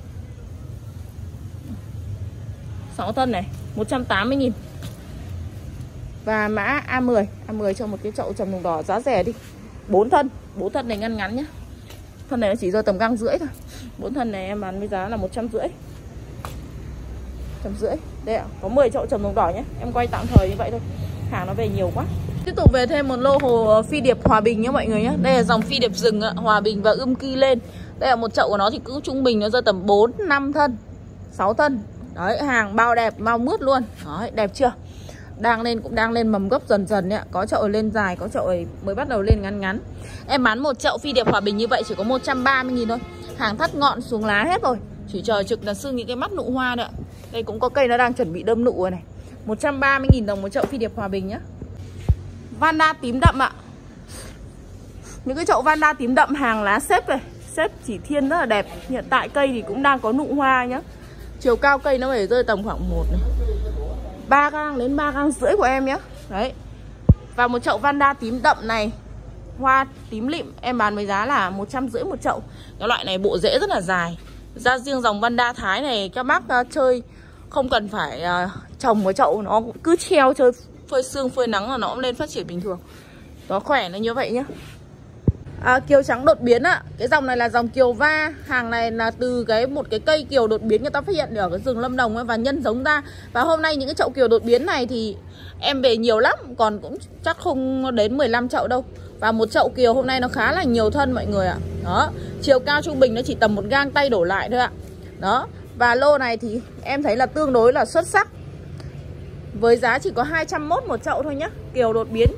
Speaker 1: sáu thân này, một trăm tám mươi nghìn. Và mã A mười. A mười cho một cái chậu trầm rồng đỏ giá rẻ đi. bốn thân. bốn thân này ngăn ngắn nhá. Thân này nó chỉ rơi tầm gang rưỡi thôi. bốn thân này em bán với giá là một trăm rưỡi. Trăm rưỡi. Đây ạ, có mười chậu trầm rồng đỏ nhé. Em quay tạm thời như vậy thôi. Hàng nó về nhiều quá. Tiếp tục về thêm một lô hồ phi điệp Hòa Bình nhé mọi người nhé. Đây là dòng phi điệp rừng ạ, Hòa Bình và Ươm Ki lên. Đây là một chậu của nó thì cứ trung bình nó rơi tầm bốn, năm thân, sáu thân. Đấy, hàng bao đẹp, bao mướt luôn. Đấy, đẹp chưa? Đang lên cũng đang lên mầm gốc dần dần nhé. Có chậu lên dài, có chậu mới bắt đầu lên ngắn ngắn. Em bán một chậu phi điệp Hòa Bình như vậy chỉ có một trăm ba mươi nghìn thôi. Hàng thắt ngọn xuống lá hết rồi. Chỉ chờ trực là sưng những cái mắt nụ hoa nữa. Đây cũng có cây nó đang chuẩn bị đâm nụ rồi này. một trăm ba mươi nghìn đồng một chậu phi điệp Hòa Bình nhá. Vanda tím đậm ạ. Những cái chậu Vanda tím đậm hàng lá xếp này, xếp chỉ thiên rất là đẹp. Hiện tại cây thì cũng đang có nụ hoa nhá. Chiều cao cây nó phải rơi tầm khoảng một này, ba gang đến ba gang rưỡi của em nhé. Đấy. Và một chậu Vanda tím đậm này, hoa tím lịm, em bán với giá là một trăm rưỡi một chậu. Cái loại này bộ rễ rất là dài. Ra riêng dòng Vanda Thái này các bác uh, chơi không cần phải uh, trồng một chậu, nó cứ treo chơi phơi sương phơi nắng là nó cũng lên phát triển bình thường. Nó khỏe nó như vậy nhá. À, kiều trắng đột biến ạ. Cái dòng này là dòng kiều va. Hàng này là từ cái một cái cây kiều đột biến người ta phát hiện ở cái rừng Lâm Đồng ấy và nhân giống ra. Và hôm nay những cái chậu kiều đột biến này thì em về nhiều lắm, còn cũng chắc không đến mười lăm chậu đâu. Và một chậu kiều hôm nay nó khá là nhiều thân mọi người ạ. Đó, chiều cao trung bình nó chỉ tầm một gang tay đổ lại thôi ạ. Đó, và lô này thì em thấy là tương đối là xuất sắc. Với giá chỉ có hai trăm mốt một chậu thôi nhá. Kiều đột biến.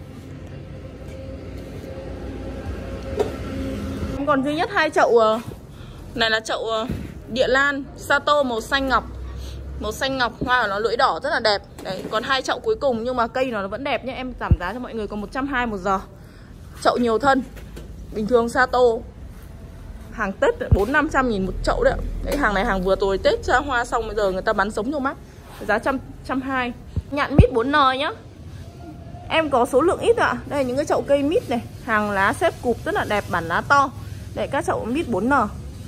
Speaker 1: Còn duy nhất hai chậu này là chậu địa lan Sato màu xanh ngọc. Màu xanh ngọc, hoa của nó lưỡi đỏ rất là đẹp. Đấy, còn hai chậu cuối cùng nhưng mà cây nó vẫn đẹp nhé. Em giảm giá cho mọi người còn một trăm hai mươi một giờ. Chậu nhiều thân. Bình thường Sato hàng Tết bốn năm trăm nghìn một chậu đấy. Đấy, hàng này hàng vừa rồi Tết ra hoa xong bây giờ người ta bán sống cho mắt. Giá trăm trăm hai. Nhạn mít bốn N nhá. Em có số lượng ít ạ. Đây là những cái chậu cây mít này, hàng lá xếp cụp rất là đẹp, bản lá to. Đây các chậu mít bốn N.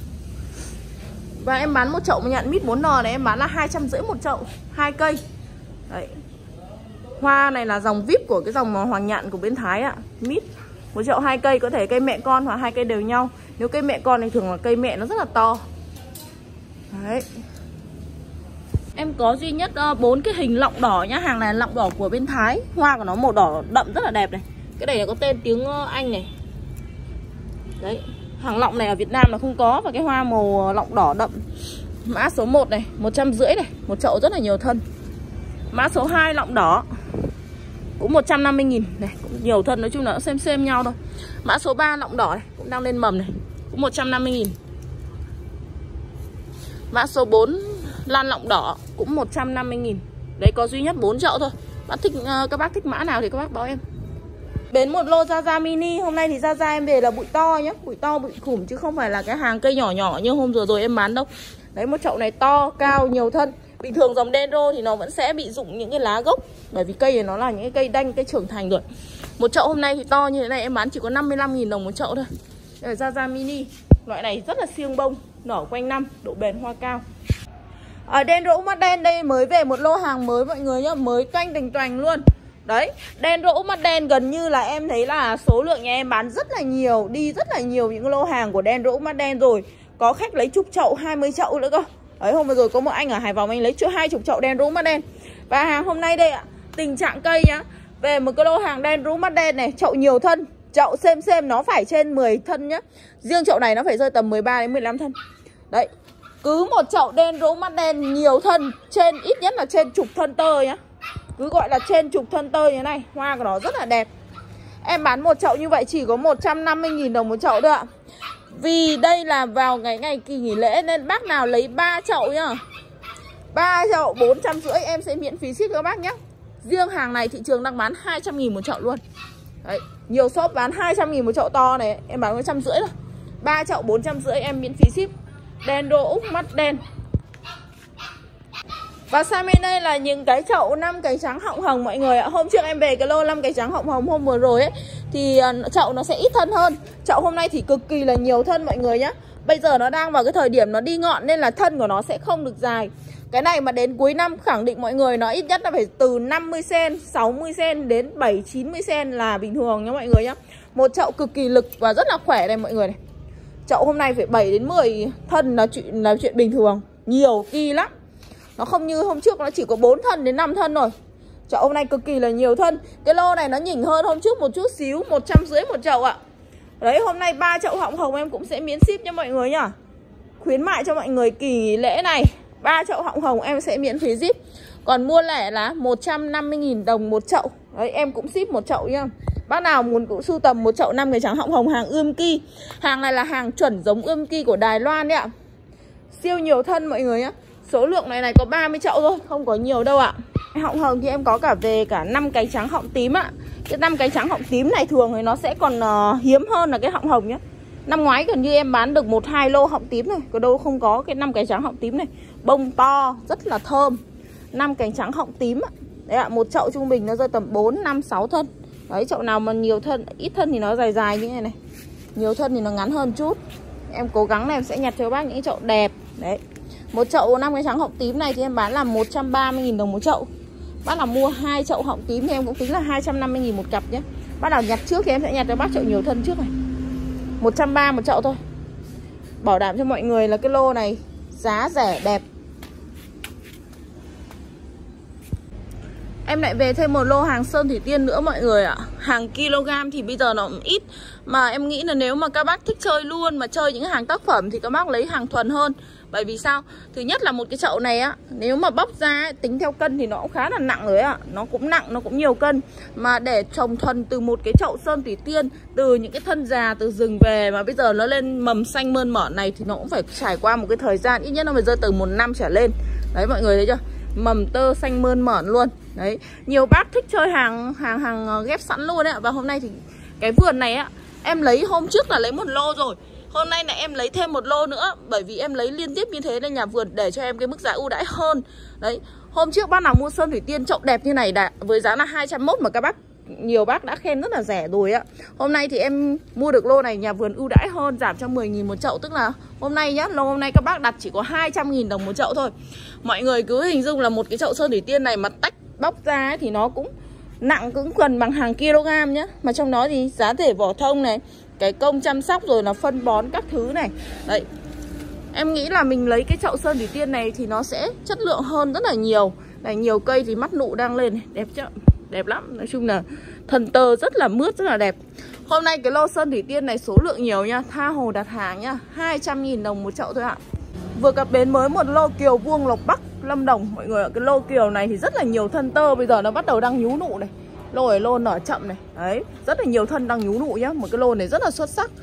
Speaker 1: Và em bán một chậu nhạn mít bốn N này em bán là hai trăm rưỡi một chậu, hai cây. Đấy. Hoa này là dòng vê i pê của cái dòng hoàng nhạn của bên Thái ạ. Mít. Một chậu hai cây, có thể cây mẹ con hoặc hai cây đều nhau. Nếu cây mẹ con thì thường là cây mẹ nó rất là to. Đấy. Em có duy nhất bốn uh, cái hình lọng đỏ nhá. Hàng này là lọng đỏ của bên Thái. Hoa của nó màu đỏ đậm rất là đẹp này. Cái này là có tên tiếng uh, Anh này. Đấy. Hàng lọng này ở Việt Nam là không có. Và cái hoa màu lọng đỏ đậm. Mã số một này, một trăm rưỡi này. Một chậu rất là nhiều thân. Mã số hai lọng đỏ cũng một trăm năm mươi nghìn này, cũng nhiều thân, nói chung là nó xem xem nhau thôi. Mã số ba lọng đỏ này, cũng đang lên mầm này, cũng một trăm năm mươi nghìn. Mã số bốn lan lọng đỏ cũng một trăm năm mươi nghìn. Đấy có duy nhất bốn chậu thôi. Bác thích uh, các bác thích mã nào thì các bác báo em. Đến một lô Zaza mini. Hôm nay thì Zaza em về là bụi to nhé. Bụi to bụi khủng chứ không phải là cái hàng cây nhỏ nhỏ như hôm vừa rồi em bán đâu. Đấy, một chậu này to, cao, nhiều thân. Bình thường dòng Dendro thì nó vẫn sẽ bị rụng những cái lá gốc, bởi vì cây này nó là những cái cây đanh, cây trưởng thành rồi. Một chậu hôm nay thì to như thế này em bán chỉ có năm mươi lăm nghìn đồng một chậu thôi. Đây là Zaza mini. Loại này rất là siêng bông, nở quanh năm, độ bền hoa cao. Ở Dendro mắt đen đây mới về một lô hàng mới mọi người nhá, mới toanh tình toành luôn. Đấy, Dendro mắt đen gần như là em thấy là số lượng nhà em bán rất là nhiều, đi rất là nhiều những lô hàng của Dendro mắt đen rồi. Có khách lấy chục chậu, hai mươi chậu nữa cơ. Đấy, hôm vừa rồi có một anh ở Hải Phòng anh lấy chỗ hai chục chậu Dendro mắt đen. Và hàng hôm nay đây ạ, tình trạng cây nhá, về một cái lô hàng Dendro mắt đen này, chậu nhiều thân, chậu xem xem nó phải trên mười thân nhá. Riêng chậu này nó phải rơi tầm mười ba đến mười lăm thân. Đấy, cứ một chậu Dendro mắt đen nhiều thân, trên ít nhất là trên chục thân tơ nhá. Cứ gọi là trên chục thân tơ như thế này, hoa của nó rất là đẹp. Em bán một chậu như vậy chỉ có một trăm năm mươi nghìn đồng một chậu thôi ạ. Vì đây là vào ngày ngày kỳ nghỉ lễ nên bác nào lấy ba chậu nhá, ba chậu bốn trăm rưỡi em sẽ miễn phí ship các bác nhé. Riêng hàng này thị trường đang bán hai trăm nghìn một chậu luôn. Đấy, nhiều shop bán hai trăm nghìn một chậu to này, em bán một trăm rưỡi thôi. ba chậu bốn trăm rưỡi em miễn phí ship. Dendro Úc mắt đen. Và sang bên đây là những cái chậu năm cánh trắng họng hồng mọi người ạ. Hôm trước em về cái lô năm cánh trắng họng hồng hôm vừa rồi ấy thì chậu nó sẽ ít thân hơn. Chậu hôm nay thì cực kỳ là nhiều thân mọi người nhá. Bây giờ nó đang vào cái thời điểm nó đi ngọn nên là thân của nó sẽ không được dài. Cái này mà đến cuối năm khẳng định mọi người nó ít nhất là phải từ năm mươi xen, sáu mươi xen đến bảy chín mươi xen là bình thường nhá mọi người nhá. Một chậu cực kỳ lực và rất là khỏe đây mọi người này. Chậu hôm nay phải bảy đến mười thân là chuyện là chuyện bình thường, nhiều kỳ lắm. Nó không như hôm trước nó chỉ có bốn thân đến năm thân rồi. Chậu hôm nay cực kỳ là nhiều thân. Cái lô này nó nhỉnh hơn hôm trước một chút xíu, một trăm rưỡi một chậu ạ. Đấy, hôm nay ba chậu họng hồng em cũng sẽ miễn ship nha mọi người nhá. Khuyến mại cho mọi người kỳ nghỉ lễ này, ba chậu họng hồng em sẽ miễn phí ship. Còn mua lẻ là một trăm năm mươi nghìn đồng một chậu. Đấy, em cũng ship một chậu nhá. Bác nào muốn cũng sưu tầm một chậu năm cái trắng họng hồng hàng ươm ki. Hàng này là hàng chuẩn giống ươm ki của Đài Loan đấy ạ. Siêu nhiều thân mọi người nhá. Số lượng này này có ba mươi chậu thôi, không có nhiều đâu ạ. Họng hồng thì em có cả về cả năm cánh trắng họng tím ạ. Cái năm cánh trắng họng tím này thường thì nó sẽ còn uh, hiếm hơn là cái họng hồng nhá. Năm ngoái gần như em bán được một hai lô họng tím này, có đâu không có cái năm cánh trắng họng tím này. Bông to, rất là thơm. Năm cánh trắng họng tím ạ. Đấy ạ, một chậu trung bình nó rơi tầm bốn, năm, sáu thân. Đấy, chậu nào mà nhiều thân, ít thân thì nó dài dài như thế này này. Nhiều thân thì nó ngắn hơn chút. Em cố gắng này em sẽ nhặt cho bác những chậu đẹp. Đấy. Một chậu năm cái trắng họng tím này thì em bán là một trăm ba mươi nghìn đồng một chậu. Bác nào mua hai chậu họng tím thì em cũng tính là hai trăm năm mươi nghìn một cặp nhé. Bác nào nhặt trước thì em sẽ nhặt cho bác chậu nhiều thân trước này. một trăm ba mươi một chậu thôi. Bảo đảm cho mọi người là cái lô này giá rẻ đẹp. Em lại về thêm một lô hàng sơn thủy tiên nữa mọi người ạ. Hàng kg thì bây giờ nó cũng ít. Mà em nghĩ là nếu mà các bác thích chơi luôn mà chơi những hàng tác phẩm thì các bác lấy hàng thuần hơn. Bởi vì sao? Thứ nhất là một cái chậu này á, nếu mà bóc ra tính theo cân thì nó cũng khá là nặng rồi ạ. Nó cũng nặng, nó cũng nhiều cân. Mà để trồng thuần từ một cái chậu sơn thủy tiên, từ những cái thân già từ rừng về mà bây giờ nó lên mầm xanh mơn mởn này thì nó cũng phải trải qua một cái thời gian ít nhất nó phải rơi từ một năm trở lên. Đấy mọi người thấy chưa? Mầm tơ xanh mơn mởn luôn. Đấy, nhiều bác thích chơi hàng hàng hàng ghép sẵn luôn đấy ạ. Và hôm nay thì cái vườn này á, em lấy hôm trước là lấy một lô rồi. Hôm nay là em lấy thêm một lô nữa. Bởi vì em lấy liên tiếp như thế nên nhà vườn để cho em cái mức giá ưu đãi hơn. Đấy, hôm trước bác nào mua sơn thủy tiên chậu đẹp như này đã, với giá là hai trăm mốt mà các bác, nhiều bác đã khen rất là rẻ rồi ạ. Hôm nay thì em mua được lô này nhà vườn ưu đãi hơn, giảm cho mười nghìn một chậu. Tức là hôm nay nhá, lô hôm nay các bác đặt chỉ có hai trăm nghìn đồng một chậu thôi. Mọi người cứ hình dung là một cái chậu sơn thủy tiên này mà tách bóc ra ấy, thì nó cũng nặng cũng gần bằng hàng kg nhá. Mà trong đó thì giá thể vỏ thông này, cái công chăm sóc rồi là phân bón các thứ này. Đấy, em nghĩ là mình lấy cái chậu sơn thủy tiên này thì nó sẽ chất lượng hơn rất là nhiều. Này, nhiều cây thì mắt nụ đang lên này, đẹp chưa? Đẹp lắm, nói chung là thân tơ rất là mướt, rất là đẹp. Hôm nay cái lô sơn thủy tiên này số lượng nhiều nha, tha hồ đặt hàng nhá, hai trăm nghìn đồng một chậu thôi ạ. Vừa cập bến mới một lô kiều vuông Lộc Bắc, Lâm Đồng mọi người ạ. Cái lô kiều này thì rất là nhiều thân tơ, bây giờ nó bắt đầu đang nhú nụ này. Lô này lô nở chậm này. Đấy, rất là nhiều thân đang nhú nụ nhá. Một cái lô này rất là xuất sắc.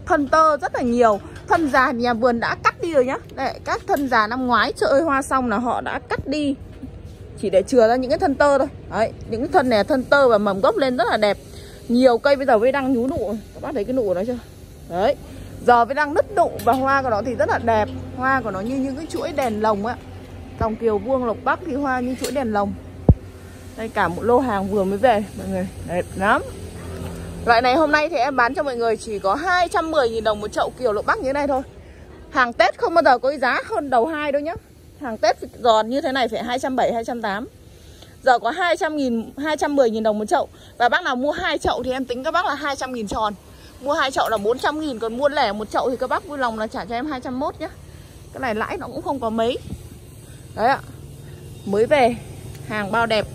Speaker 1: thân tơ rất là nhiều. Thân già nhà vườn đã cắt đi rồi nhá. Đây, các thân già năm ngoái chơi hoa xong là họ đã cắt đi, chỉ để chừa ra những cái thân tơ thôi. Đấy, những cái thân này là thân tơ và mầm gốc lên rất là đẹp. Nhiều cây bây giờ mới đang nhú nụ. Các bác thấy cái nụ của nó chưa? Đấy, giờ mới đang nứt nụ và hoa của nó thì rất là đẹp. Hoa của nó như những cái chuỗi đèn lồng á. Dòng Kiều Vuông Lộc Bắc thì hoa như chuỗi đèn lồng. Đây cả một lô hàng vừa mới về mọi người, đẹp lắm. Loại này hôm nay thì em bán cho mọi người chỉ có hai trăm mười nghìn đồng một chậu Kiều Lộc Bắc như thế này thôi. Hàng Tết không bao giờ có giá hơn đầu hai đâu nhá. Hàng Tết giòn như thế này phải hai trăm bảy mươi, hai trăm tám mươi. Giờ có hai trăm nghìn, hai trăm mười nghìn đồng một chậu. Và bác nào mua hai chậu thì em tính các bác là hai trăm nghìn tròn. Mua hai chậu là bốn trăm nghìn. Còn mua lẻ một chậu thì các bác vui lòng là trả cho em hai trăm mốt nhá. Cái này lãi nó cũng không có mấy. Đấy ạ, mới về, hàng bao đẹp.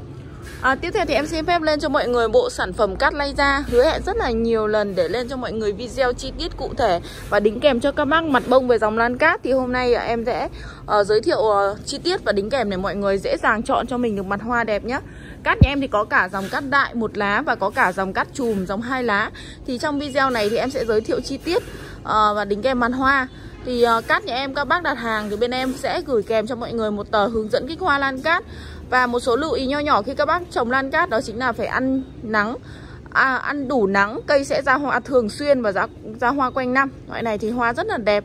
Speaker 1: À, tiếp theo thì em xin phép lên cho mọi người bộ sản phẩm cát lay da. Hứa hẹn rất là nhiều lần để lên cho mọi người video chi tiết cụ thể và đính kèm cho các bác mặt bông về dòng lan cát. Thì hôm nay em sẽ uh, giới thiệu uh, chi tiết và đính kèm để mọi người dễ dàng chọn cho mình được mặt hoa đẹp nhé. Cát nhà em thì có cả dòng cát đại một lá và có cả dòng cát chùm dòng hai lá. Thì trong video này thì em sẽ giới thiệu chi tiết uh, và đính kèm mặt hoa. Thì uh, cát nhà em các bác đặt hàng thì bên em sẽ gửi kèm cho mọi người một tờ hướng dẫn kích hoa lan cát. Và một số lưu ý nho nhỏ khi các bác trồng lan cát đó chính là phải ăn nắng, à, ăn đủ nắng, cây sẽ ra hoa thường xuyên và ra, ra hoa quanh năm. Loại này thì hoa rất là đẹp.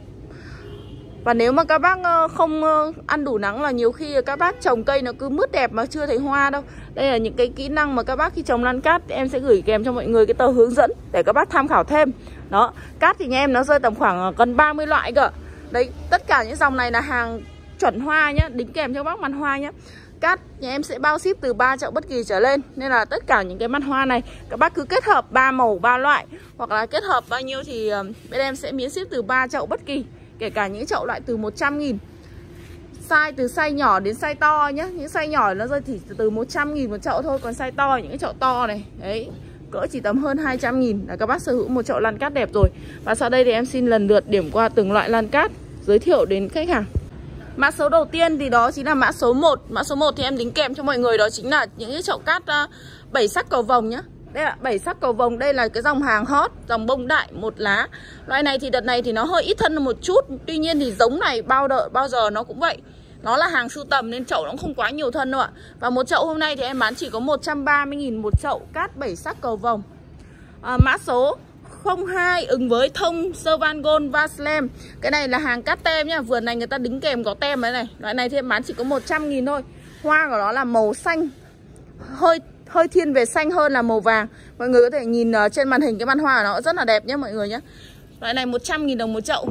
Speaker 1: Và nếu mà các bác không ăn đủ nắng là nhiều khi các bác trồng cây nó cứ mướt đẹp mà chưa thấy hoa đâu. Đây là những cái kỹ năng mà các bác khi trồng lan cát em sẽ gửi kèm cho mọi người cái tờ hướng dẫn để các bác tham khảo thêm. Đó, cát thì nhà em nó rơi tầm khoảng gần ba mươi loại cơ. Đấy, tất cả những dòng này là hàng chuẩn hoa nhá, đính kèm cho các bác mặt hoa nhá. Cát nhà em sẽ bao ship từ ba chậu bất kỳ trở lên. Nên là tất cả những cái mặt hoa này các bác cứ kết hợp ba màu ba loại, hoặc là kết hợp bao nhiêu thì bên em sẽ miễn ship từ ba chậu bất kỳ. Kể cả những chậu loại từ một trăm nghìn. Size từ size nhỏ đến size to nhé. Những size nhỏ nó rơi chỉ từ một trăm nghìn một chậu thôi. Còn size to, những cái chậu to này đấy, cỡ chỉ tầm hơn hai trăm nghìn là các bác sở hữu một chậu lan cát đẹp rồi. Và sau đây thì em xin lần lượt điểm qua từng loại lan cát, giới thiệu đến khách hàng. Mã số đầu tiên thì đó chính là mã số một. Mã số một thì em đính kèm cho mọi người đó chính là những cái chậu cát bảy sắc cầu vồng nhá. Đây là bảy sắc cầu vồng, đây là cái dòng hàng hot, dòng bông đại một lá. Loại này thì đợt này thì nó hơi ít thân một chút. Tuy nhiên thì giống này bao đợi bao giờ nó cũng vậy. Nó là hàng sưu tầm nên chậu nó cũng không quá nhiều thân đâu ạ. Và một chậu hôm nay thì em bán chỉ có một trăm ba mươi nghìn một chậu cát bảy sắc cầu vồng. à, Mã số không hai ứng với thông Servan Gold Vaslem. Cái này là hàng cát tem nhá. Vườn này người ta đính kèm có tem đấy này. Loại này thì em bán chỉ có một trăm nghìn thôi. Hoa của nó là màu xanh, hơi hơi thiên về xanh hơn là màu vàng. Mọi người có thể nhìn uh, trên màn hình cái mặt hoa của nó rất là đẹp nhé mọi người nhé. Loại này một trăm nghìn đồng một chậu.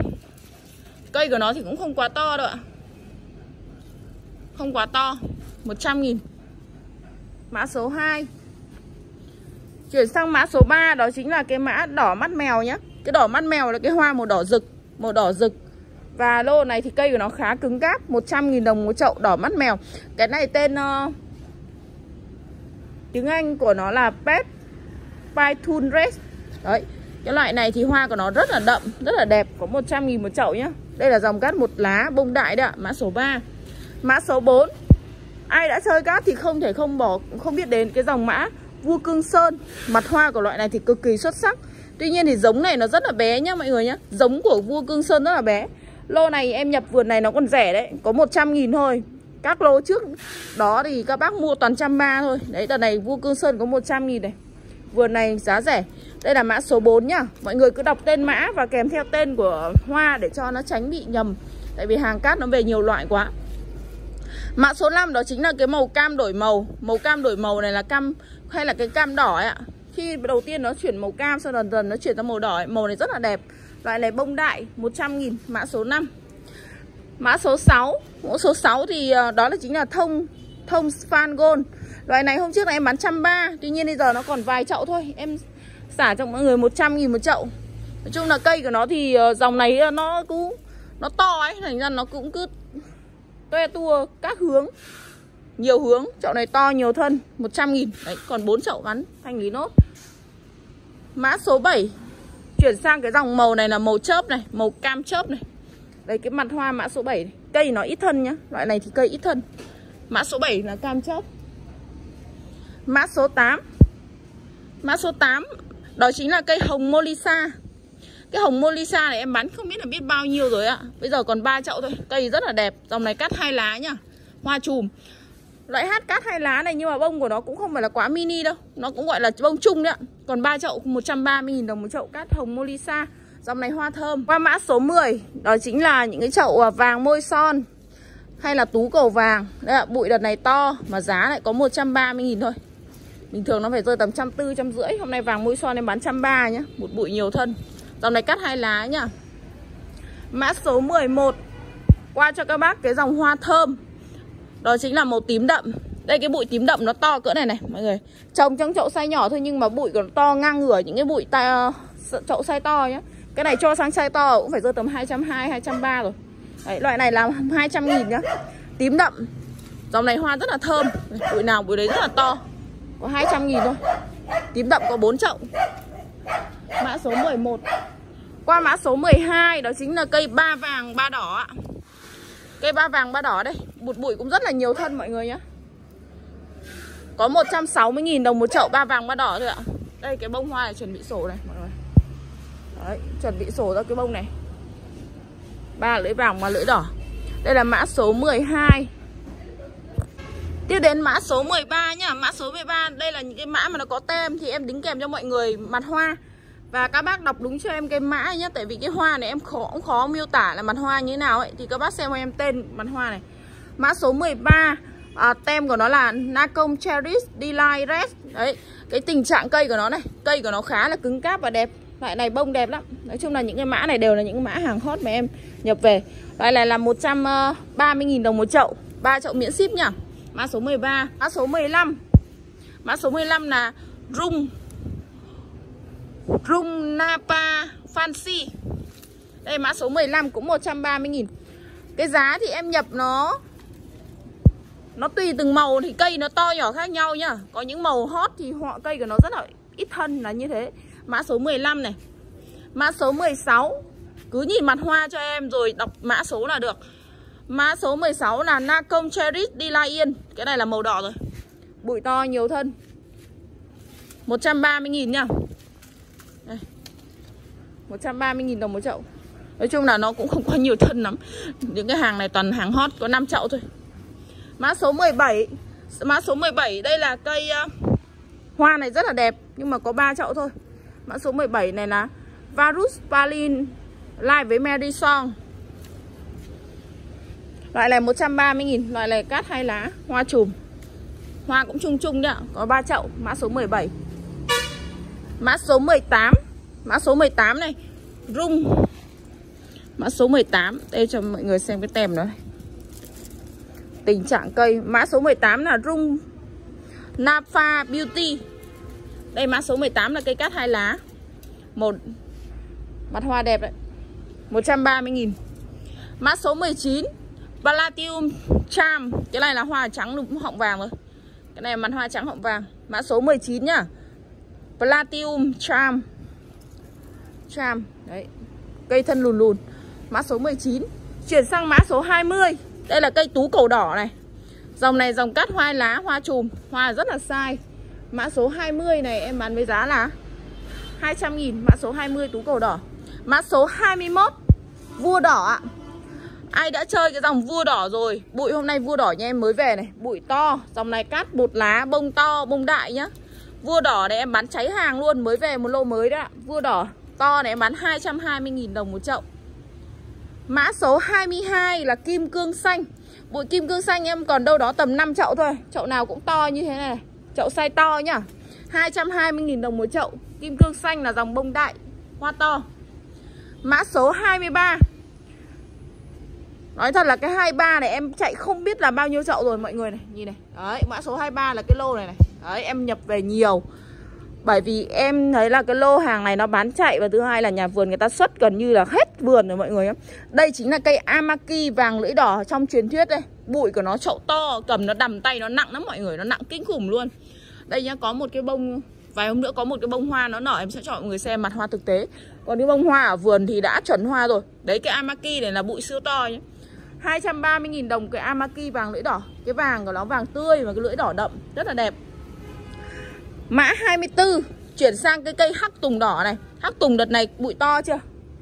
Speaker 1: Cây của nó thì cũng không quá to đâu ạ. Không quá to, một trăm nghìn. Mã số hai. Chuyển sang mã số ba, đó chính là cái mã đỏ mắt mèo nhé. Cái đỏ mắt mèo là cái hoa màu đỏ rực, màu đỏ rực. Và lô này thì cây của nó khá cứng cáp, một trăm nghìn đồng một chậu đỏ mắt mèo. Cái này tên uh, tiếng Anh của nó là Pet Python Red. Đấy, cái loại này thì hoa của nó rất là đậm, rất là đẹp, có một trăm nghìn một chậu nhá. Đây là dòng cát một lá bông đại đấy ạ, mã số ba. Mã số bốn. Ai đã chơi cát thì không thể không bỏ không biết đến cái dòng mã Vua Cương Sơn. Mặt hoa của loại này thì cực kỳ xuất sắc. Tuy nhiên thì giống này nó rất là bé nhá mọi người nhá. Giống của Vua Cương Sơn rất là bé. Lô này em nhập vườn này nó còn rẻ đấy, có một trăm nghìn thôi. Các lô trước đó thì các bác mua toàn trăm ba thôi. Đấy, đợt này Vua Cương Sơn có một trăm nghìn này. Vườn này giá rẻ. Đây là mã số bốn nhá. Mọi người cứ đọc tên mã và kèm theo tên của hoa để cho nó tránh bị nhầm. Tại vì hàng cát nó về nhiều loại quá. Mã số năm đó chính là cái màu cam đổi màu. Màu cam đổi màu này là cam hay là cái cam đỏ ấy ạ. Khi đầu tiên nó chuyển màu cam, sau dần dần nó chuyển sang màu đỏ ấy. Màu này rất là đẹp. Loại này bông đại một trăm nghìn, mã số năm. Mã số sáu. Mã số sáu thì đó là chính là thông Thông Servan Gold. Loại này hôm trước là em bán một trăm ba mươi. Tuy nhiên bây giờ nó còn vài chậu thôi. Em xả cho mọi người một trăm nghìn một chậu. Nói chung là cây của nó thì dòng này nó cũng nó to ấy, thành ra nó cũng cứ toe tua các hướng, nhiều hướng. Chậu này to nhiều thân, một trăm nghìn. Đấy, còn bốn chậu bán thanh lý nốt. Mã số bảy. Chuyển sang cái dòng màu này là màu chớp này, màu cam chớp này. Đây cái mặt hoa mã số bảy này. Cây nó ít thân nhá. Loại này thì cây ít thân. Mã số bảy là cam chớp. Mã số tám. Mã số tám đó chính là cây hồng Molisa. Cái hồng Molisa này em bán không biết là biết bao nhiêu rồi ạ. Bây giờ còn ba chậu thôi. Cây rất là đẹp. Dòng này cắt hai lá nhá. Hoa chùm. Loại hát cát hai lá này nhưng mà bông của nó cũng không phải là quá mini đâu. Nó cũng gọi là bông chung đấy ạ. Còn ba chậu một trăm ba mươi nghìn đồng một chậu cát hồng Molisa. Dòng này hoa thơm. Qua mã số mười, đó chính là những cái chậu vàng môi son hay là tú cầu vàng. Đây ạ, bụi đợt này to mà giá lại có một trăm ba mươi nghìn thôi. Bình thường nó phải rơi tầm một trăm tư mươi, một trăm rưỡi. Hôm nay vàng môi son em bán một trăm ba mươi nhá. Một bụi nhiều thân. Dòng này cắt hai lá nhá. Mã số mười một. Qua cho các bác cái dòng hoa thơm. Đó chính là màu tím đậm. Đây cái bụi tím đậm nó to cỡ này này mọi người. Trồng trong chậu size nhỏ thôi nhưng mà bụi của nó to ngang ngửa những cái bụi ta, chậu size to nhá. Cái này cho sang size to cũng phải rơi tầm hai trăm hai mươi, hai trăm ba mươi rồi. Đấy, loại này là hai trăm nghìn nhá. Tím đậm. Dòng này hoa rất là thơm. Bụi nào bụi đấy rất là to. Có hai trăm nghìn thôi. Tím đậm có bốn chậu. Mã số mười một. Qua mã số mười hai, đó chính là cây ba vàng ba đỏ ạ. Cây ba vàng ba đỏ đây. Một bụi cũng rất là nhiều thân mọi người nhé. Có một trăm sáu mươi nghìn đồng một chậu ba vàng ba đỏ thôi ạ. Đây cái bông hoa này chuẩn bị sổ này mọi người. Đấy, chuẩn bị sổ ra cái bông này. Ba lưỡi vàng và lưỡi đỏ. Đây là mã số mười hai. Tiếp đến mã số mười ba nhá. Mã số mười ba đây là những cái mã mà nó có tem thì em đính kèm cho mọi người mặt hoa. Và các bác đọc đúng cho em cái mã nhé. Tại vì cái hoa này em khó, cũng khó miêu tả là mặt hoa như thế nào ấy. Thì các bác xem cho em tên mặt hoa này. Mã số mười ba, à, tem của nó là Nacon Cherish Delight Red. Đấy, cái tình trạng cây của nó này. Cây của nó khá là cứng cáp và đẹp. Loại này bông đẹp lắm. Nói chung là những cái mã này đều là những mã hàng hot mà em nhập về. Loại này là một trăm ba mươi nghìn đồng một chậu. ba chậu miễn ship nhá. Mã số mười ba. Mã số mười lăm. Mã số mười lăm là Rung Rung Napa Fancy. Đây mã số mười lăm cũng một trăm ba mươi nghìn. Cái giá thì em nhập nó Nó tùy từng màu thì cây nó to nhỏ khác nhau nhá. Có những màu hot thì họ cây của nó rất là ít thân là như thế. Mã số mười lăm này. Mã số mười sáu. Cứ nhìn mặt hoa cho em rồi đọc mã số là được. Mã số mười sáu là Nacon Cherish Delight Yên. Cái này là màu đỏ rồi. Bụi to nhiều thân. một trăm ba mươi nghìn nhá. Đây. một trăm ba mươi nghìn đồng một chậu. Nói chung là nó cũng không có nhiều thân lắm. Những cái hàng này toàn hàng hot, có năm chậu thôi. Mã số mười bảy. Mã số mười bảy đây là cây uh, hoa này rất là đẹp nhưng mà có ba chậu thôi. Mã số mười bảy này là Varus Palin Live với Madison. Loại này một trăm ba mươi nghìn. Loại này cát hai lá, hoa chùm. Hoa cũng chung chung nhá. Có ba chậu. Mã số mười bảy. Mã số mười tám. Mã số mười tám này Rung. Mã số mười tám. Đây cho mọi người xem cái tem đó này. Tình trạng cây. Mã số mười tám là Rung Napa Beauty. Đây mã số mười tám là cây cát hai lá. Một mặt hoa đẹp đấy. một trăm ba mươi nghìn. Mã số mười chín Platinum Charm. Cái này là hoa trắng họng vàng rồi. Cái này là mặt hoa trắng họng vàng. Mã số mười chín nhá. Platinum Charm. Charm. Đấy. Cây thân lùn lùn. Mã số mười chín. Chuyển sang mã số hai mươi. Đây là cây tú cầu đỏ này. Dòng này dòng cát hoa lá, hoa chùm. Hoa rất là sai. Mã số hai mươi này em bán với giá là hai trăm nghìn. Mã số hai mươi tú cầu đỏ. Mã số hai mươi mốt Vua đỏ ạ. Ai đã chơi cái dòng vua đỏ rồi. Bụi hôm nay vua đỏ nha em mới về này. Bụi to. Dòng này cát bột lá, bông to, bông đại nhá. Vua đỏ này em bán cháy hàng luôn. Mới về một lô mới đó ạ. Vua đỏ to này em bán hai trăm hai mươi nghìn đồng một chậu. Mã số hai mươi hai là kim cương xanh. Bụi kim cương xanh em còn đâu đó tầm năm chậu thôi. Chậu nào cũng to như thế này. Chậu size to nhá. hai trăm hai mươi nghìn đồng một chậu. Kim cương xanh là dòng bông đại, hoa to. Mã số hai mươi ba. Nói thật là cái hai mươi ba này em chạy không biết là bao nhiêu chậu rồi mọi người này. Nhìn này. Đấy, mã số hai mươi ba là cái lô này này. Đấy, em nhập về nhiều. Bởi vì em thấy là cái lô hàng này nó bán chạy. Và thứ hai là nhà vườn người ta xuất gần như là hết vườn rồi mọi người. Đây chính là cây Amaki vàng lưỡi đỏ trong truyền thuyết đây. Bụi của nó chậu to, cầm nó đầm tay nó nặng lắm mọi người. Nó nặng kinh khủng luôn. Đây nhá, có một cái bông. Vài hôm nữa có một cái bông hoa nó nở. Em sẽ cho mọi người xem mặt hoa thực tế. Còn cái bông hoa ở vườn thì đã chuẩn hoa rồi. Đấy, cái Amaki này là bụi siêu to nhá. hai trăm ba mươi nghìn đồng cái Amaki vàng lưỡi đỏ. Cái vàng của nó vàng tươi và cái lưỡi đỏ đậm. Rất là đẹp. Mã hai mươi tư. Chuyển sang cái cây hắc tùng đỏ này. Hắc tùng đợt này bụi to chưa?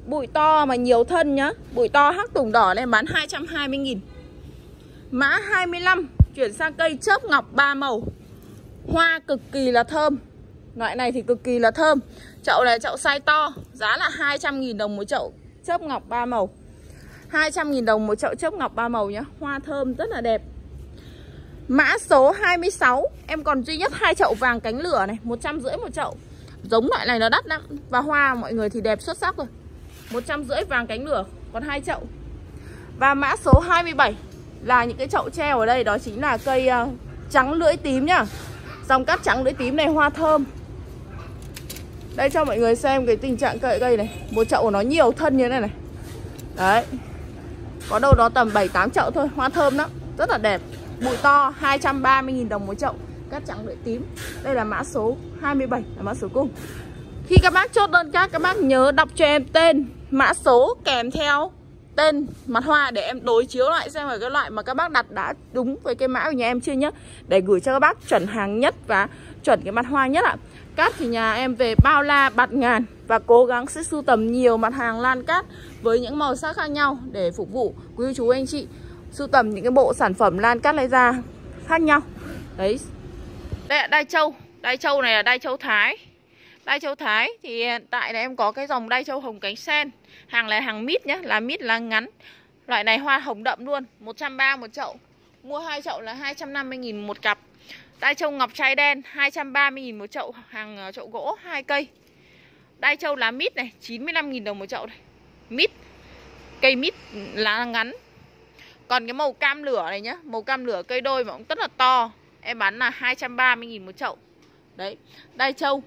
Speaker 1: Bụi to mà nhiều thân nhá. Bụi to hắc tùng đỏ này bán hai trăm hai mươi nghìn. Mã hai mươi lăm chuyển sang cây chớp ngọc ba màu. Hoa cực kỳ là thơm. Loại này thì cực kỳ là thơm. Chậu này chậu size to, giá là hai trăm nghìn đồng một chậu chớp ngọc ba màu. hai trăm nghìn đồng một chậu chớp ngọc ba màu nhá. Hoa thơm rất là đẹp. Mã số hai mươi sáu, em còn duy nhất hai chậu vàng cánh lửa này, một trăm rưỡi một chậu. Giống loại này nó đắt lắm và hoa mọi người thì đẹp xuất sắc rồi. một trăm rưỡi vàng cánh lửa, còn hai chậu. Và mã số hai mươi bảy là những cái chậu treo ở đây, đó chính là cây uh, trắng lưỡi tím nhá. Dòng cát trắng lưỡi tím này hoa thơm. Đây cho mọi người xem cái tình trạng cây cây này. Một chậu của nó nhiều thân như thế này này. Đấy. Có đâu đó tầm bảy tám chậu thôi, hoa thơm lắm, rất là đẹp. Bụi to hai trăm ba mươi nghìn đồng một chậu cát trắng lưỡi tím. Đây là mã số hai mươi bảy, là mã số cung. Khi các bác chốt đơn cát, các bác nhớ đọc cho em tên, mã số kèm theo tên mặt hoa để em đối chiếu lại xem là cái loại mà các bác đặt đã đúng với cái mã của nhà em chưa nhá, để gửi cho các bác chuẩn hàng nhất và chuẩn cái mặt hoa nhất ạ. Cát thì nhà em về bao la bạt ngàn và cố gắng sẽ sưu tầm nhiều mặt hàng lan cát với những màu sắc khác nhau để phục vụ quý chú anh chị sưu tầm những cái bộ sản phẩm lan cát lấy ra khác nhau. Đấy. Đây là đai châu. Đai châu này là đai châu Thái. Đai châu Thái thì hiện tại là em có cái dòng đai châu hồng cánh sen. Hàng là hàng mít nhá, là mít lá ngắn. Loại này hoa hồng đậm luôn, một trăm ba mươi một chậu. Mua hai chậu là hai trăm năm mươi nghìn một cặp. Đai châu ngọc trai đen hai trăm ba mươi nghìn một chậu, hàng chậu gỗ hai cây. Đai châu lá mít này chín mươi lăm nghìn đồng một chậu này. Mít. Cây mít lá ngắn. Còn cái màu cam lửa này nhá, màu cam lửa cây đôi mà cũng rất là to, em bán là hai trăm ba mươi nghìn một chậu. Đấy, đai châu.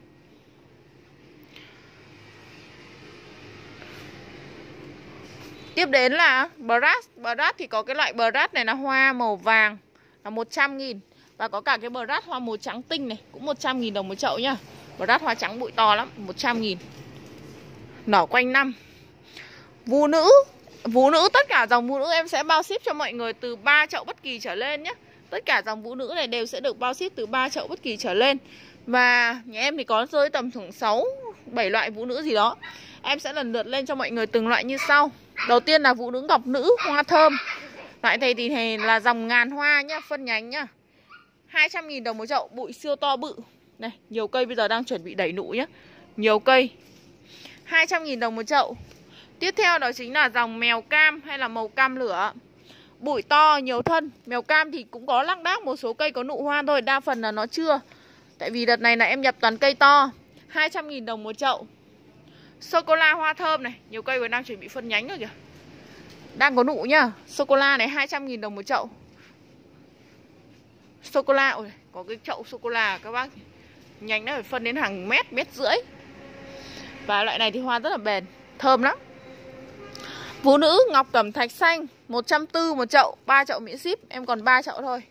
Speaker 1: Tiếp đến là brass. Brass thì có cái loại brass này là hoa màu vàng là một trăm nghìn. Và có cả cái brass hoa màu trắng tinh này, cũng một trăm nghìn đồng một chậu nhá. Brass hoa trắng bụi to lắm, một trăm nghìn. Nở quanh năm. Vũ nữ. Vũ nữ, tất cả dòng vũ nữ em sẽ bao ship cho mọi người từ ba chậu bất kỳ trở lên nhé. Tất cả dòng vũ nữ này đều sẽ được bao ship từ ba chậu bất kỳ trở lên. Và nhà em thì có rơi tầm khoảng sáu bảy loại vũ nữ gì đó. Em sẽ lần lượt lên cho mọi người từng loại như sau. Đầu tiên là vũ nữ ngọc nữ hoa thơm. Loại này thì này là dòng ngàn hoa nhá, phân nhánh nhá. hai trăm nghìn đồng một chậu, bụi siêu to bự. Này, nhiều cây bây giờ đang chuẩn bị đẩy nụ nhá. Nhiều cây. hai trăm nghìn đồng một chậu. Tiếp theo đó chính là dòng mèo cam hay là màu cam lửa. Bụi to, nhiều thân. Mèo cam thì cũng có lác đác một số cây có nụ hoa thôi, đa phần là nó chưa. Tại vì đợt này là em nhập toàn cây to. hai trăm nghìn đồng một chậu. Sô-cô-la hoa thơm này, nhiều cây còn đang chuẩn bị phân nhánh rồi kìa. Đang có nụ nhá. Sô-cô-la này hai trăm nghìn đồng một chậu. Sô-cô-la, ôi, có cái chậu sô-cô-la các bác. Nhánh nó phải phân đến hàng mét, mét rưỡi. Và loại này thì hoa rất là bền, thơm lắm. Vũ nữ ngọc cẩm thạch xanh một trăm bốn mươi một chậu, ba chậu miễn ship, em còn ba chậu thôi.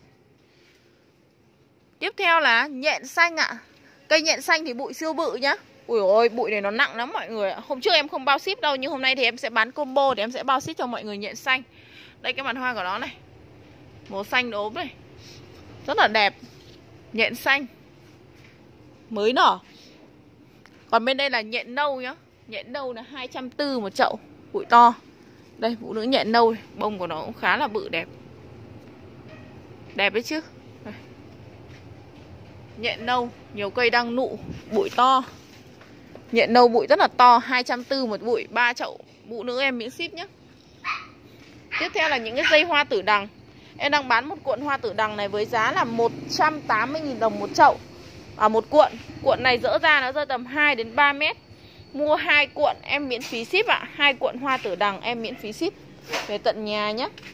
Speaker 1: Tiếp theo là nhện xanh ạ. À. Cây nhện xanh thì bụi siêu bự nhá. Ui ôi, bụi này nó nặng lắm mọi người ạ. Hôm trước em không bao ship đâu, nhưng hôm nay thì em sẽ bán combo thì em sẽ bao ship cho mọi người nhện xanh. Đây cái mặt hoa của nó này. Màu xanh ốm này. Rất là đẹp. Nhện xanh. Mới nở. Còn bên đây là nhện nâu nhá. Nhện nâu là hai trăm bốn mươi một chậu, bụi to. Đây, vũ nữ nhện nâu này. Bông của nó cũng khá là bự đẹp. Đẹp đấy chứ. Đây. Nhện nâu, nhiều cây đang nụ, bụi to. Nhện nâu bụi rất là to, hai trăm bốn mươi một bụi, ba chậu vũ nữ em miễn ship nhé. Tiếp theo là những cái dây hoa tử đằng. Em đang bán một cuộn hoa tử đằng này với giá là một trăm tám mươi nghìn đồng một chậu. À, một cuộn. Cuộn này dỡ ra nó rơi tầm hai đến ba mét. Mua hai cuộn em miễn phí ship ạ. à. Hai cuộn hoa tử đằng em miễn phí ship về tận nhà nhé.